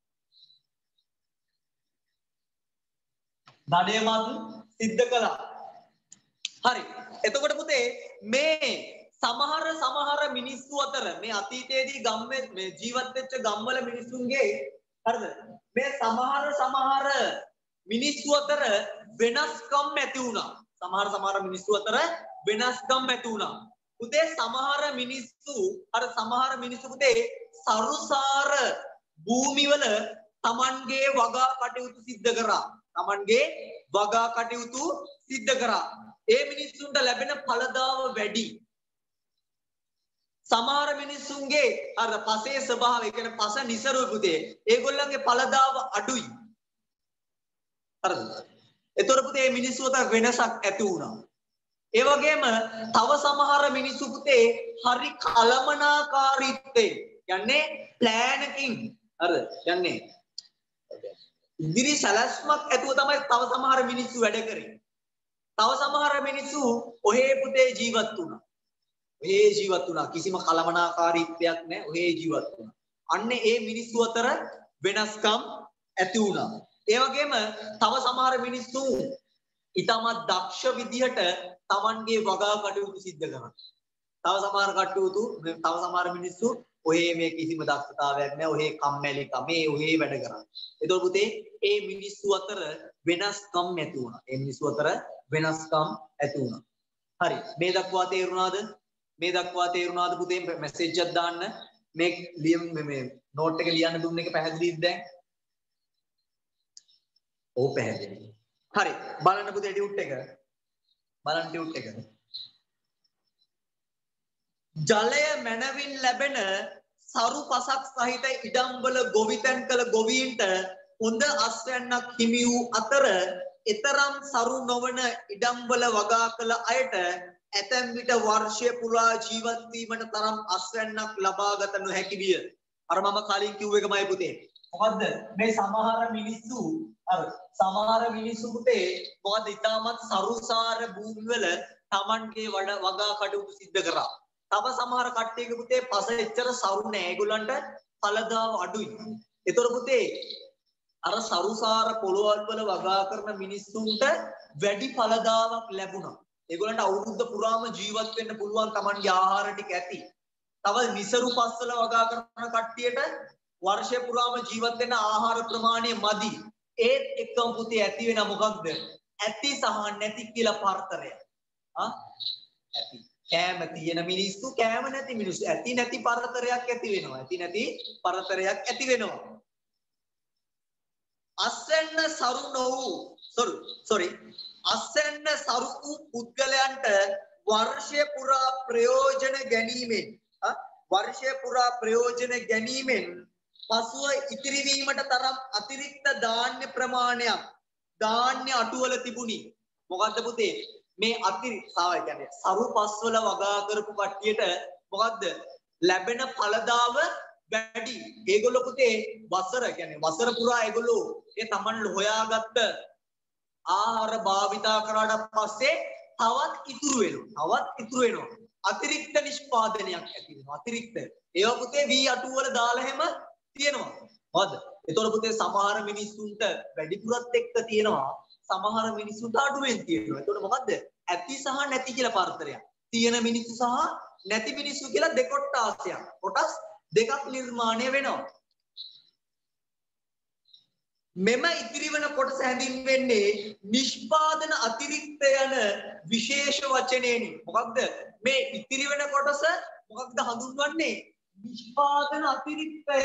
දඩයමක් සිද්ධ කළා. හරි. එතකොට පුතේ මේ සමහර සමහර මිනිස්සු අතර මේ අතීතයේදී ගම්මේ මේ ජීවත් වෙච්ච ගම්වල මිනිස්සුන්ගේ හරිද? මේ සමහර සමහර මිනිස්සු අතර වෙනස්කම් ඇති වුණා. සමහර සමහර මිනිස්සු අතර වෙනස්කම් ඇති වුණා. පුතේ සමහර මිනිස්සු අර සමහර මිනිස්සු පුතේ සරුසාර භූමිවල Tamanගේ වගා කටයුතු සිද්ධ කරා. Tamanගේ වගා කටයුතු සිද්ධ කරා. ඒ මිනිස්සුන්ට ලැබෙන ඵලදාව වැඩි. සමහර මිනිස්සුන්ගේ අර පසේ ස්වභාවය කියන්නේ පස નિසරුයි පුතේ. ඒගොල්ලන්ගේ ඵලදාව අඩුයි. හරිද? ඒතර පුතේ මේ මිනිස්සු අතර වෙනසක් ඇති වුණා. ඒ වගේම තව සමහර මිනිස්සු පුතේ හරි කලමනාකාරීත්වයෙන් යන්නේ ප්ලෑන් එකකින් හරිද? යන්නේ ඉදිරි සැලැස්මක් ඇතුව තමයි තව සමහර මිනිස්සු වැඩ කරේ. තව සමහර මිනිස්සු ඔහේ පුතේ ජීවත් වුණා. ඔහේ ජීවත් වුණා. කිසිම කලමනාකාරීත්වයක් නැහැ. ඔහේ ජීවත් වුණා. අන්න ඒ මිනිස්සු අතර වෙනස්කම් ඇති වුණා. ඒ වගේම තව සමහර මිනිස්සු ඊටමත් දක්ෂ විදිහට Tamanගේ වගා කටයුතු සිද්ධ කරනවා. තව සමහර කටයුතු තව සමහර මිනිස්සු ඔහේ මේ කිසිම දක්ෂතාවයක් නැහැ. ඔහේ කම්මැලි කමේ ඔහේ වැඩ කරනවා. ඒතකොට පුතේ ඒ මිනිස්සු අතර වෙනස්කම් ඇති වුණා. ඒ මිනිස්සු අතර වෙනස්කම් ඇති වුණා. හරි. මේ දක්වා තේරුණාද? මේ දක්වා තේරුණාද පුතේ? මැසේජ් එකක් දාන්න. මේ ලියම් මේ නෝට් එක ලියන්න දුන්න එක පැහැදිලිද දැන්? ඔව් පැහැදිලි. හරි. බලන්න පුතේ ටියුට් එක. බලන්න ටියුට් එක. ජලය මනවින් ලැබෙන සරු පසක් සහිත ඉඩම්වල ගොවිතැන් කළ ගොවීන්ට හොඳ අස්වැන්නක් හිමි වූ අතර එතරම් සරු නොවන ඉඩම්වල වගා කළ අයට ඇතැම් විට වර්ෂය පුරා ජීවත් වීමට තරම් අස්වැන්නක් ලබාගත නොහැකි විය. අර මම කලින් කිව්ව එකමයි පුතේ. මොකද්ද මේ සමහර මිනිස්සු අර සමහර මිනිස්සු පුතේ මොකද ඊටමත් සරුසාර භූමිවල Tamanගේ වඩ වගා කටයුතු සිද්ධ කරා. තව සමහර කට්ටියගේ පුතේ පස එච්චර සරු නෑ. ඒගොල්ලන්ට ඵලදාව අඩුයි. ඒතර පුතේ අර සරුසාර පොළොවල් වල වගා කරන මිනිස්සුන්ට වැඩි ඵලදාවක් ලැබුණා. ඒගොල්ලන්ට අවුරුද්ද පුරාම ජීවත් වෙන්න පුළුවන් Tamanගේ ආහාර ටික ඇති. තව නිසරු පස්වල වගා කරන කට්ටියට වර්ෂය පුරාම ජීවත් වෙන්න ආහාර ප්‍රමාණය මදි. ඒත් එක්කම පුතේ ඇති වෙන මොකක්ද? ඇති සහ නැති කියලා පරතරය. ආ ඇති. කෑම තියෙන මිනිස්සු කෑම නැති මිනිස්සු ඇති නැති පරතරයක් ඇති වෙනවා. ඇති නැති පරතරයක් ඇති වෙනවා. අස්වැන්න සරු නොවූ sorry sorry අස්වැන්න සරු වූ පුද්ගලයන්ට වර්ෂය පුරා ප්‍රයෝජන ගැනීමෙන් වර්ෂය පුරා ප්‍රයෝජන ගැනීමෙන් පසුව ඉතිරි වීමට තරම් අතිරික්ත ධාන්‍ය ප්‍රමාණයක් ධාන්‍ය අටුවල තිබුණි. මොකද්ද පුතේ? මේ අතිරි සාව කියන්නේ සරු පස්වල වගා කරපු කට්ටියට මොකද්ද ලැබෙන ඵලදාව වැඩි. ඒගොල්ලෝ පුතේ වසර කියන්නේ වසර පුරා ඒගොල්ලෝ ඒ Taman හොයාගත්ත ආහාර භාවිතා කරාට පස්සේ තවත් ඉතුරු වෙනවා. තවත් ඉතුරු වෙනවා. අතිරික්ත නිෂ්පාදනයක් ඇති වෙනවා. අතිරික්ත. ඒවා පුතේ වී අටුව වල දාලා හැම තියෙනවා. හොඳ. ඒතකොට පුතේ සමහර මිනිස්සුන්ට වැඩිපුරත් එක්ක තියෙනවා. සමහර මිනිස්සුන්ට අඩුවෙන් තියෙනවා. ඒතකොට මොකද්ද? ඇති සහ නැති කියලා පරතරයක්. තියෙන මිනිස්සු සහ නැති මිනිස්සු කියලා දෙකොට්ටාසයක්. කොටස් දෙකක් නිර්මාණය වෙනවා. මෙම ඉතිරි වන කොටස හැඳින්වෙන්නේ නිෂ්පාදන අතිරික්ත යන විශේෂ වචනයෙනි. මොකක්ද මේ ඉතිරි වෙන කොටස මොකක්ද හඳුන්වන්නේ? නිෂ්පාදන අතිරික්තය.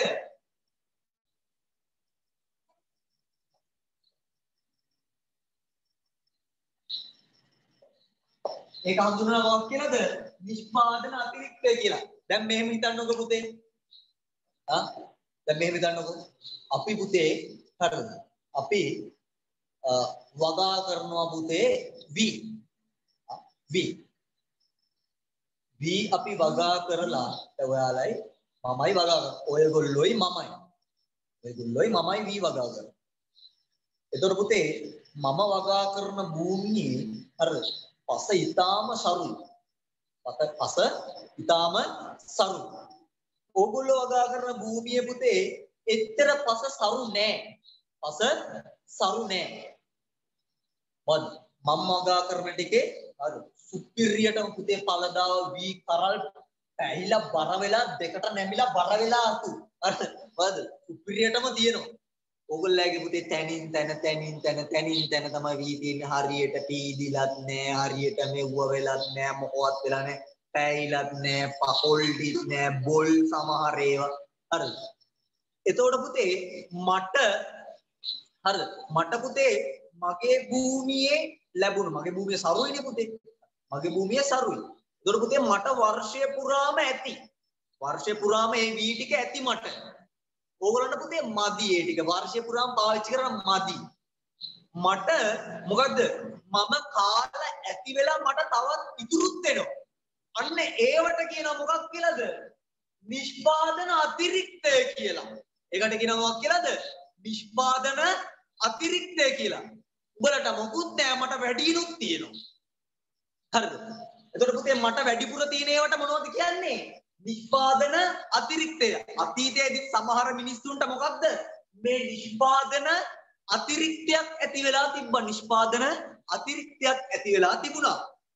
ඒක හඳුන්වනවා මොකක් කියලාද? නිෂ්පාදන අතිරික්තය කියලා. දැන් මෙහෙම හිතන්නකො පුතේ. ආ දැන් මෙහෙම හිතන්නකො. අපි පුතේ හරිද? අපි වගා කරනවා පුතේ V. V. V අපි වගා කරලා ඔයාලයි මමයි වගා කරනවා. ඔයගොල්ලෝයි මමයි. ඔයගොල්ලෝයි මමයි V වගා කරනවා. එතකොට පුතේ මම වගා කරන භූමියේ හරිද? පස ඊටාම සරුයි. පස ඊටාම සරුයි. ඕගොල්ලෝ වගා කරන භූමියේ පුතේ එච්චර පස සරු නෑ. පස සරු නෑ. මොකද මම වගා කරන ටිකේ අර සුපිරියටම පුතේ පළදාව වී කරල් පැහිලා බර වෙලා දෙකට නැමිලා බර වෙලා අතු. හරිද? මොකද සුපිරියටම තියෙනවා. ඕගොල්ලෝගේ පුතේ තැනින් තැන තැනින් තැන තැනින් තැන තමයි වී තියෙන්නේ. හරියට පීදිලත් නෑ. හරියට මෙව්ව වෙලත් නෑ. මොකවත් වෙලා නෑ. පැහිලත් නෑ. පහොල් ටික නෑ. බොල් සමහර ඒවා. හරිද? එතකොට පුතේ මට හරිද මට පුතේ මගේ භූමියේ ලැබුණ මගේ භූමිය සරුයිනේ පුතේ මගේ භූමිය සරුයි. එතකොට පුතේ මට වර්ෂය පුරාම ඇති. වර්ෂය පුරාම මේ වී ටික ඇති මට. ඕගොල්ලන්ට පුතේ මදි ඒ ටික වර්ෂය පුරාම පාවිච්චි කරන්න මදි. මට මොකද්ද මම කාලා ඇති වෙලා මට තවත් ඉතුරුත් වෙනවා. අන්න ඒවට කියනවා මොකක් කියලාද? නිෂ්පාදන අතිරික්තය කියලා. ඒකට කියනවා මොකක් කියලාද? නිෂ්පාදන අතිරික්තය කියලා. උඹලට මොකුත් නෑ මට වැඩිිනුත් තියෙනවා. හරිද? එතකොට පුතේ මට වැඩිපුර තියෙන ඒවට මොනවද කියන්නේ? නිෂ්පාදන අතිරික්තය. අතීතයේදී සමහර මිනිස්සුන්ට මොකක්ද මේ නිෂ්පාදන අතිරික්තයක් ඇති වෙලා තිබ්බා. නිෂ්පාදන අතිරික්තයක් ඇති වෙලා තිබුණා.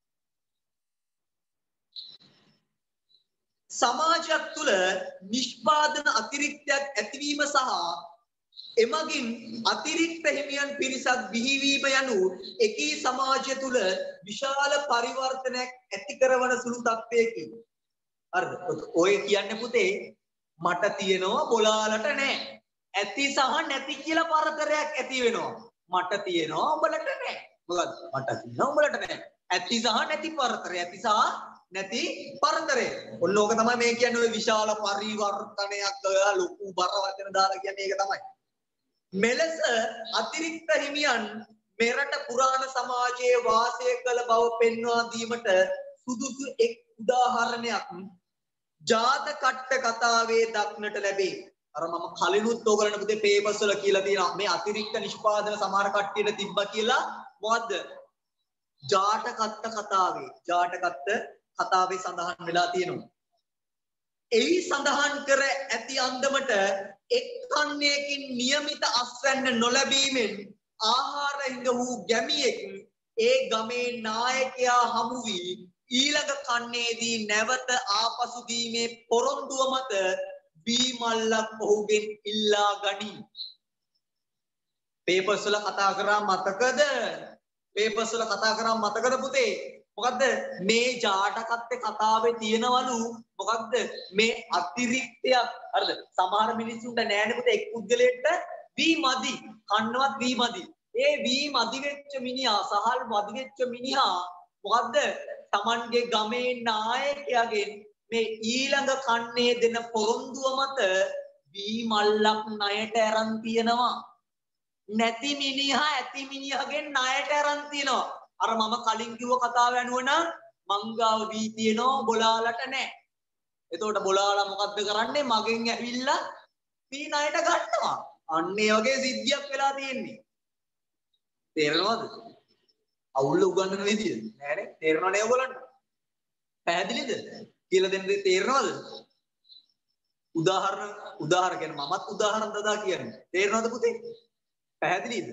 සමාජයක් තුළ නිෂ්පාදන අතිරික්තයක් ඇතිවීම සහ එමගින් අතිරික්ත හිමියන් පිරිසක් බිහිවීම යනු එකී සමාජය තුළ විශාල පරිවර්තනයක් ඇති කරන සුළු තත්ත්වයකි. හරිද? ඔය කියන්නේ පුතේ මට තියෙනවා බොලාලට නැහැ. ඇති සහ නැති කියලා පරතරයක් ඇති වෙනවා. මට තියෙනවා උඹලට නැහැ. මොකද මට තියෙනවා උඹලට නැහැ. ඇති සහ නැති පරතරය. ඇති සහ නැති පරතරය. ඔන්න ඕක තමයි මේ කියන්නේ ඔය විශාල පරිවර්තනයක් ලොකු බර වචන දාලා කියන්නේ ඒක තමයි. මෙලෙස අතිරික්ත හිමියන් මෙරට පුරාණ සමාජයේ වාසය කළ බව පෙන්වා දීමට සුදුසු එක් උදාහරණයක් ජාතකට්ට කතාවේ දක්නට ලැබේ. අර මම කලිනුත් ඕගලන්ට පුතේ පේපර්ස් වල කියලා තියෙනවා මේ අතිරික්ත නිෂ්පාදන සමහර කට්ටියට තිබ්බා කියලා. මොකද්ද? ජාතකට්ට කතාවේ ජාතකට්ට කතාවේ සඳහන් වෙලා තියෙනවා. එහි සඳහන් කර ඇති අන්දමට එක් කන්නයකින් નિયમિત අස්වැන්න නොලැබීමෙන් ආහාර හිඟ වූ ගැමියෙක් ඒ ගමේ නායකයා හමු වී ඊළඟ කන්නේදී නැවත ආපසු දීමේ පොරොන්දුව මත වී මල්ලක් ඔහුගෙන් ඉල්ලා ගනී. පේපර්ස් වල කතා කරා මතකද? පේපර්ස් වල කතා කරා මතකද පුතේ? මොකද්ද මේ ජාතකත්තේ කතාවේ තියෙනවලු මොකද්ද මේ අතිරික්තයක්. හරිද? සමහර මිනිස්සුන්ට නෑනේ පුතේ එක් පුද්ගලයෙක්ට වී මදි කන්නවත් වී මදි. ඒ වී මදි වෙච්ච මිනිහා සහල් මදි වෙච්ච මිනිහා මොකද්ද Tamanගේ ගමේ නායකයාගෙන් මේ ඊළඟ කන්නේ දෙන පොරොන්දුව මත වී මල්ලක් ණයට අරන් තියනවා. නැති මිනිහා ඇති මිනිහගෙන් ණයට අරන් තියනවා. අර මම කලින් කිව්ව කතාව යනුව නම් මංගාව වී තියෙනවා බොලාලට නැහැ. එතකොට බොලාලා මොකද්ද කරන්නේ? මගෙන් ඇවිල්ලා මේ ණයට ගන්නවා. අන්න ඒ වගේ සිද්ධියක් වෙලා තියෙන්නේ. තේරෙනවද? අවුල්ල උගන්නන විදිය. නෑනේ. තේරෙනවනේ ඔයගොල්ලන්ට? පැහැදිලිද? කියලා දෙන්න දේ තේරෙනවද? උදාහරණ උදාහරණ කියන්නේ මමත් උදාහරණ දදා කියන්නේ. තේරෙනවද පුතේ? පැහැදිලිද?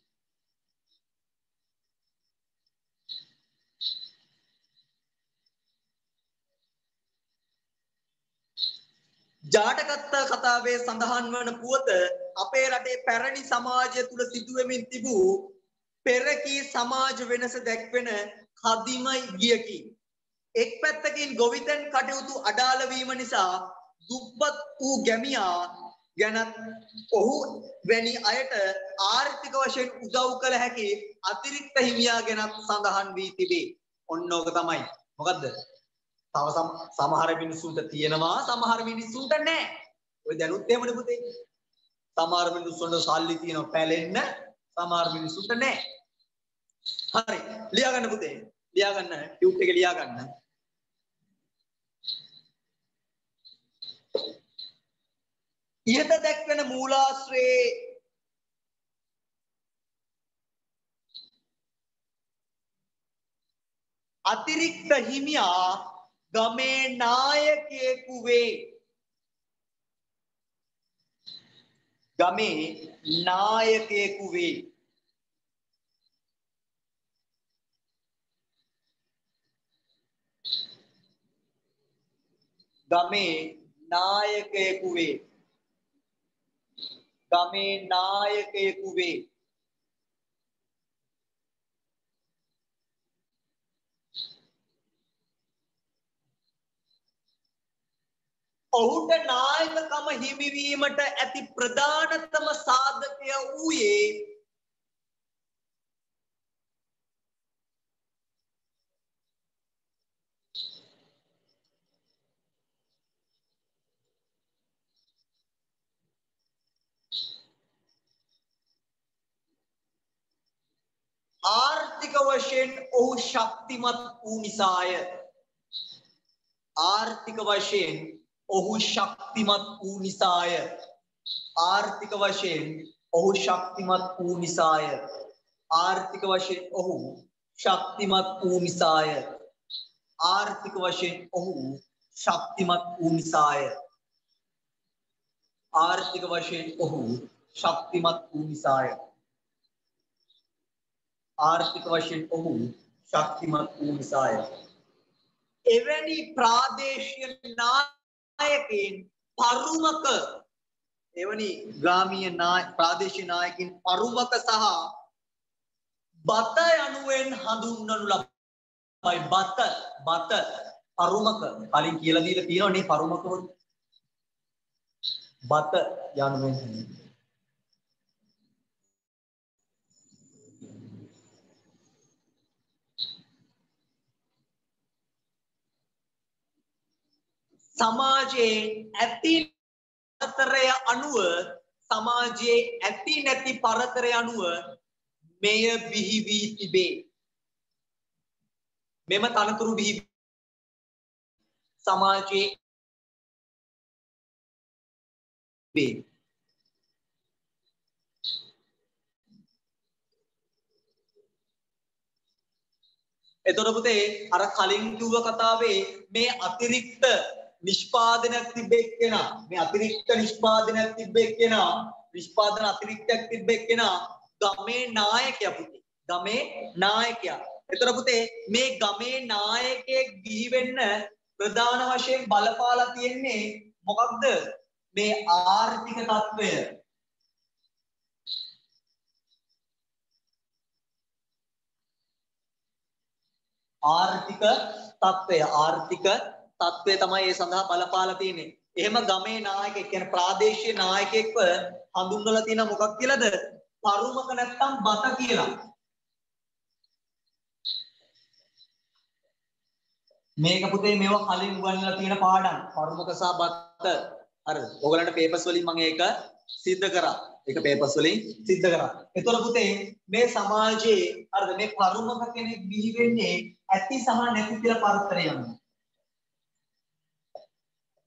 ජාතකත්ත කතාවේ සඳහන් වන පුවත අපේ රටේ පැරණි සමාජය තුල සිදුවෙමින් තිබූ පෙරකී සමාජ වෙනස දැක්වෙන කදිම ගියකි. එක් පැත්තකින් ගොවිතැන් කටයුතු අඩාල වීම නිසා දුප්පත් වූ ගැමියා ගැනත් ඔහු වැනි අයට ආර්ථික වශයෙන් උදව් කළ හැකි අතිරික්ත හිමියා ගැනත් සඳහන් වී තිබේ. ඔන්න ඕක තමයි. මොකද්ද? තව සමහර මිනිස්සුන්ට තියෙනවා සමහර මිනිස්සුන්ට නැහැ. ඔය දැනුත් එහෙමනේ පුතේ. සමහර මිනිස්සුන්ට සල්ලි තියෙනවා පැලෙන්න සමහර මිනිස්සුන්ට නැහැ. හරි. ලියා ගන්න පුතේ. ලියා ගන්න. ටියුට් එකේ ලියා ගන්න. ඉහත දැක්වෙන මූලාශ්‍රයේ අතිරික්ත හිමියා ගමේ නායකයෙකු වේ. ගමේ නායකයෙකු වේ. ගමේ නායකයෙකු වේ. ගමේ නායකයෙකු වේ. ඔහුට නායකකම හිමිවීමට ඇති ප්‍රධානතම සාධකය වූයේ ආර්ථික වශයෙන් ඔහු ශක්තිමත් වූ නිසාය. ආර්ථික වශයෙන් ඔහු ශක්තිමත් වූ නිසාය. ආර්ථික වශයෙන් ඔහු ශක්තිමත් වූ නිසාය. ආර්ථික වශයෙන් ඔහු ශක්තිමත් වූ නිසාය. ආර්ථික වශයෙන් ඔහු ශක්තිමත් වූ නිසාය. ආර්ථික වශයෙන් ඔහු ශක්තිමත් වූ නිසාය. ආර්ථික වශයෙන් ඔහු ශක්තිමත් වූ නිසාය. එවැනි ප්‍රාදේශීය නායකයින් පරුමක එවැනි ග්‍රාමීය ප්‍රාදේශීය නායකයින් පරුමක සහ බත යනුවෙන් හඳුන්වනු ලබයි. බත බත පරුමක කලින් කියලා දීලා තියෙනවනේ පරුමක බත යනුවෙන් සමාජයේ ඇති පරතරය අනුව සමාජයේ ඇති නැති පරතරය අනුව මෙය බිහි වී තිබේ. මෙම තනතුරු බිහි සමාජයේ වේ. එතකොට පුතේ අර කලින් කිව්ව කතාවේ මේ අතිරික්ත නිෂ්පාදනයක් තිබෙක් කෙනා මේ අතිරික්ත නිෂ්පාදනයක් තිබෙක් කෙනා නිෂ්පාදන අතිරික්තයක් තිබෙක් කෙනා ගමේ නායකයා පුතේ. ගමේ නායකයා. එතකොට පුතේ මේ ගමේ නායකයෙක් බිහි වෙන්න ප්‍රධාන වශයෙන් බලපාලා තියෙන්නේ මොකක්ද? මේ ආර්ථික තත්ත්වය. ආර්ථික තත්ත්වය ආර්ථික තත්ත්වය තමයි ඒ සඳහා බලපාලා තියෙන්නේ. එහෙම ගමේ නායකයෙක් කියන්නේ ප්‍රාදේශීය නායකයෙක්ව හඳුන්වලා තියෙන මොකක් කියලාද? පරුමක නැත්තම් බත කියලා. මේක පුතේ මේවා කලින් උගන්වලා තියෙන පාඩම්. පරුමක සහ බත. හරිද? ඔයගලන්ට පේපර්ස් වලින් මම ඒක සිද්ධ කරා. ඒක පේපර්ස් වලින් සිද්ධ කරා. ඒතර පුතේ මේ සමාජයේ හරිද මේ පරුමක කෙනෙක් බිහි වෙන්නේ ඇති සහ නැති කියලා පරතරය යනවා.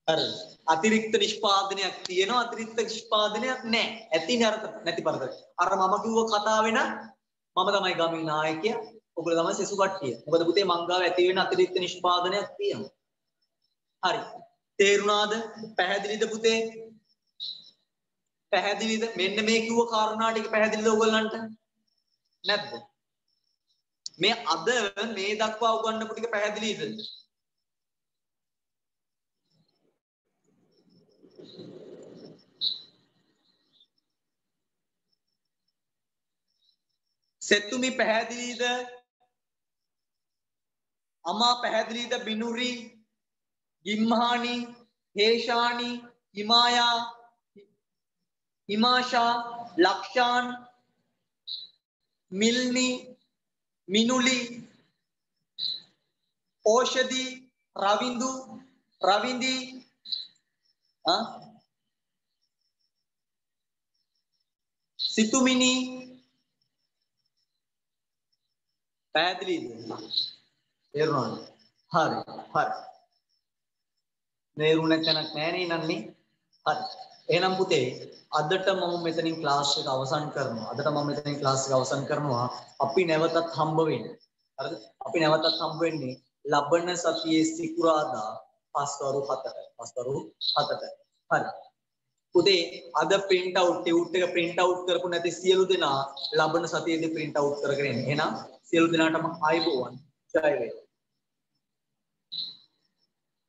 හරි. අතිරික්ත නිෂ්පාදනයක් තියෙනවා අතිරික්ත නිෂ්පාදනයක් නැහැ. ඇතිනේ අර නැති පරතර. අර මම කිව්ව කතාවේ නම් මම තමයි ගමේ නායකයා. ඔගොල්ලෝ තමයි සෙසු කට්ටිය. මොකද පුතේ මං ගාව ඇති වෙන අතිරික්ත නිෂ්පාදනයක් තියෙනවා. හරි. තේරුණාද? පැහැදිලිද පුතේ? පැහැදිලිද? මෙන්න මේ කිව්ව කාරණා ටික පැහැදිලිද ඔයගොල්ලන්ට? නැද්ද? මේ අද මේ දක්වා උගන්වපු ටික පැහැදිලිද? සෙතුමි පැහැදිලිද? අමා පැහැදිලිද? බිනුරි, ගිම්හානි, හේෂානි, හිමායා, හිමාෂා, ලක්ෂාන්, මිල්නි, මිනුලි, ඕෂධි, රවින්දු, රවින්දි, ආ සිතුමිනි පැහැදිලිද? තේරුණාද? හරි හරි. තේරුණ තැනක් නැහැ නේ නන්නේ. හරි. එහෙනම් පුතේ අදට මම මෙතනින් ක්ලාස් එක අවසන් කරනවා. අදට මම මෙතනින් ක්ලාස් එක අවසන් කරනවා. අපි නැවතත් හම්බ වෙන්නේ. හරිද? අපි නැවතත් හම්බ වෙන්නේ ලබන සතියේ සිකුරාදා පස්වරු හතට. පස්වරු හතට. හරි. පුතේ අද print out ටියුට් එක print out කරපු නැති සියලු දෙනා ලබන සතියේදී print out කරගෙන එන්න. එහෙනම් සියලු දෙනාටම ආයුබෝවන්. ජය වේවා.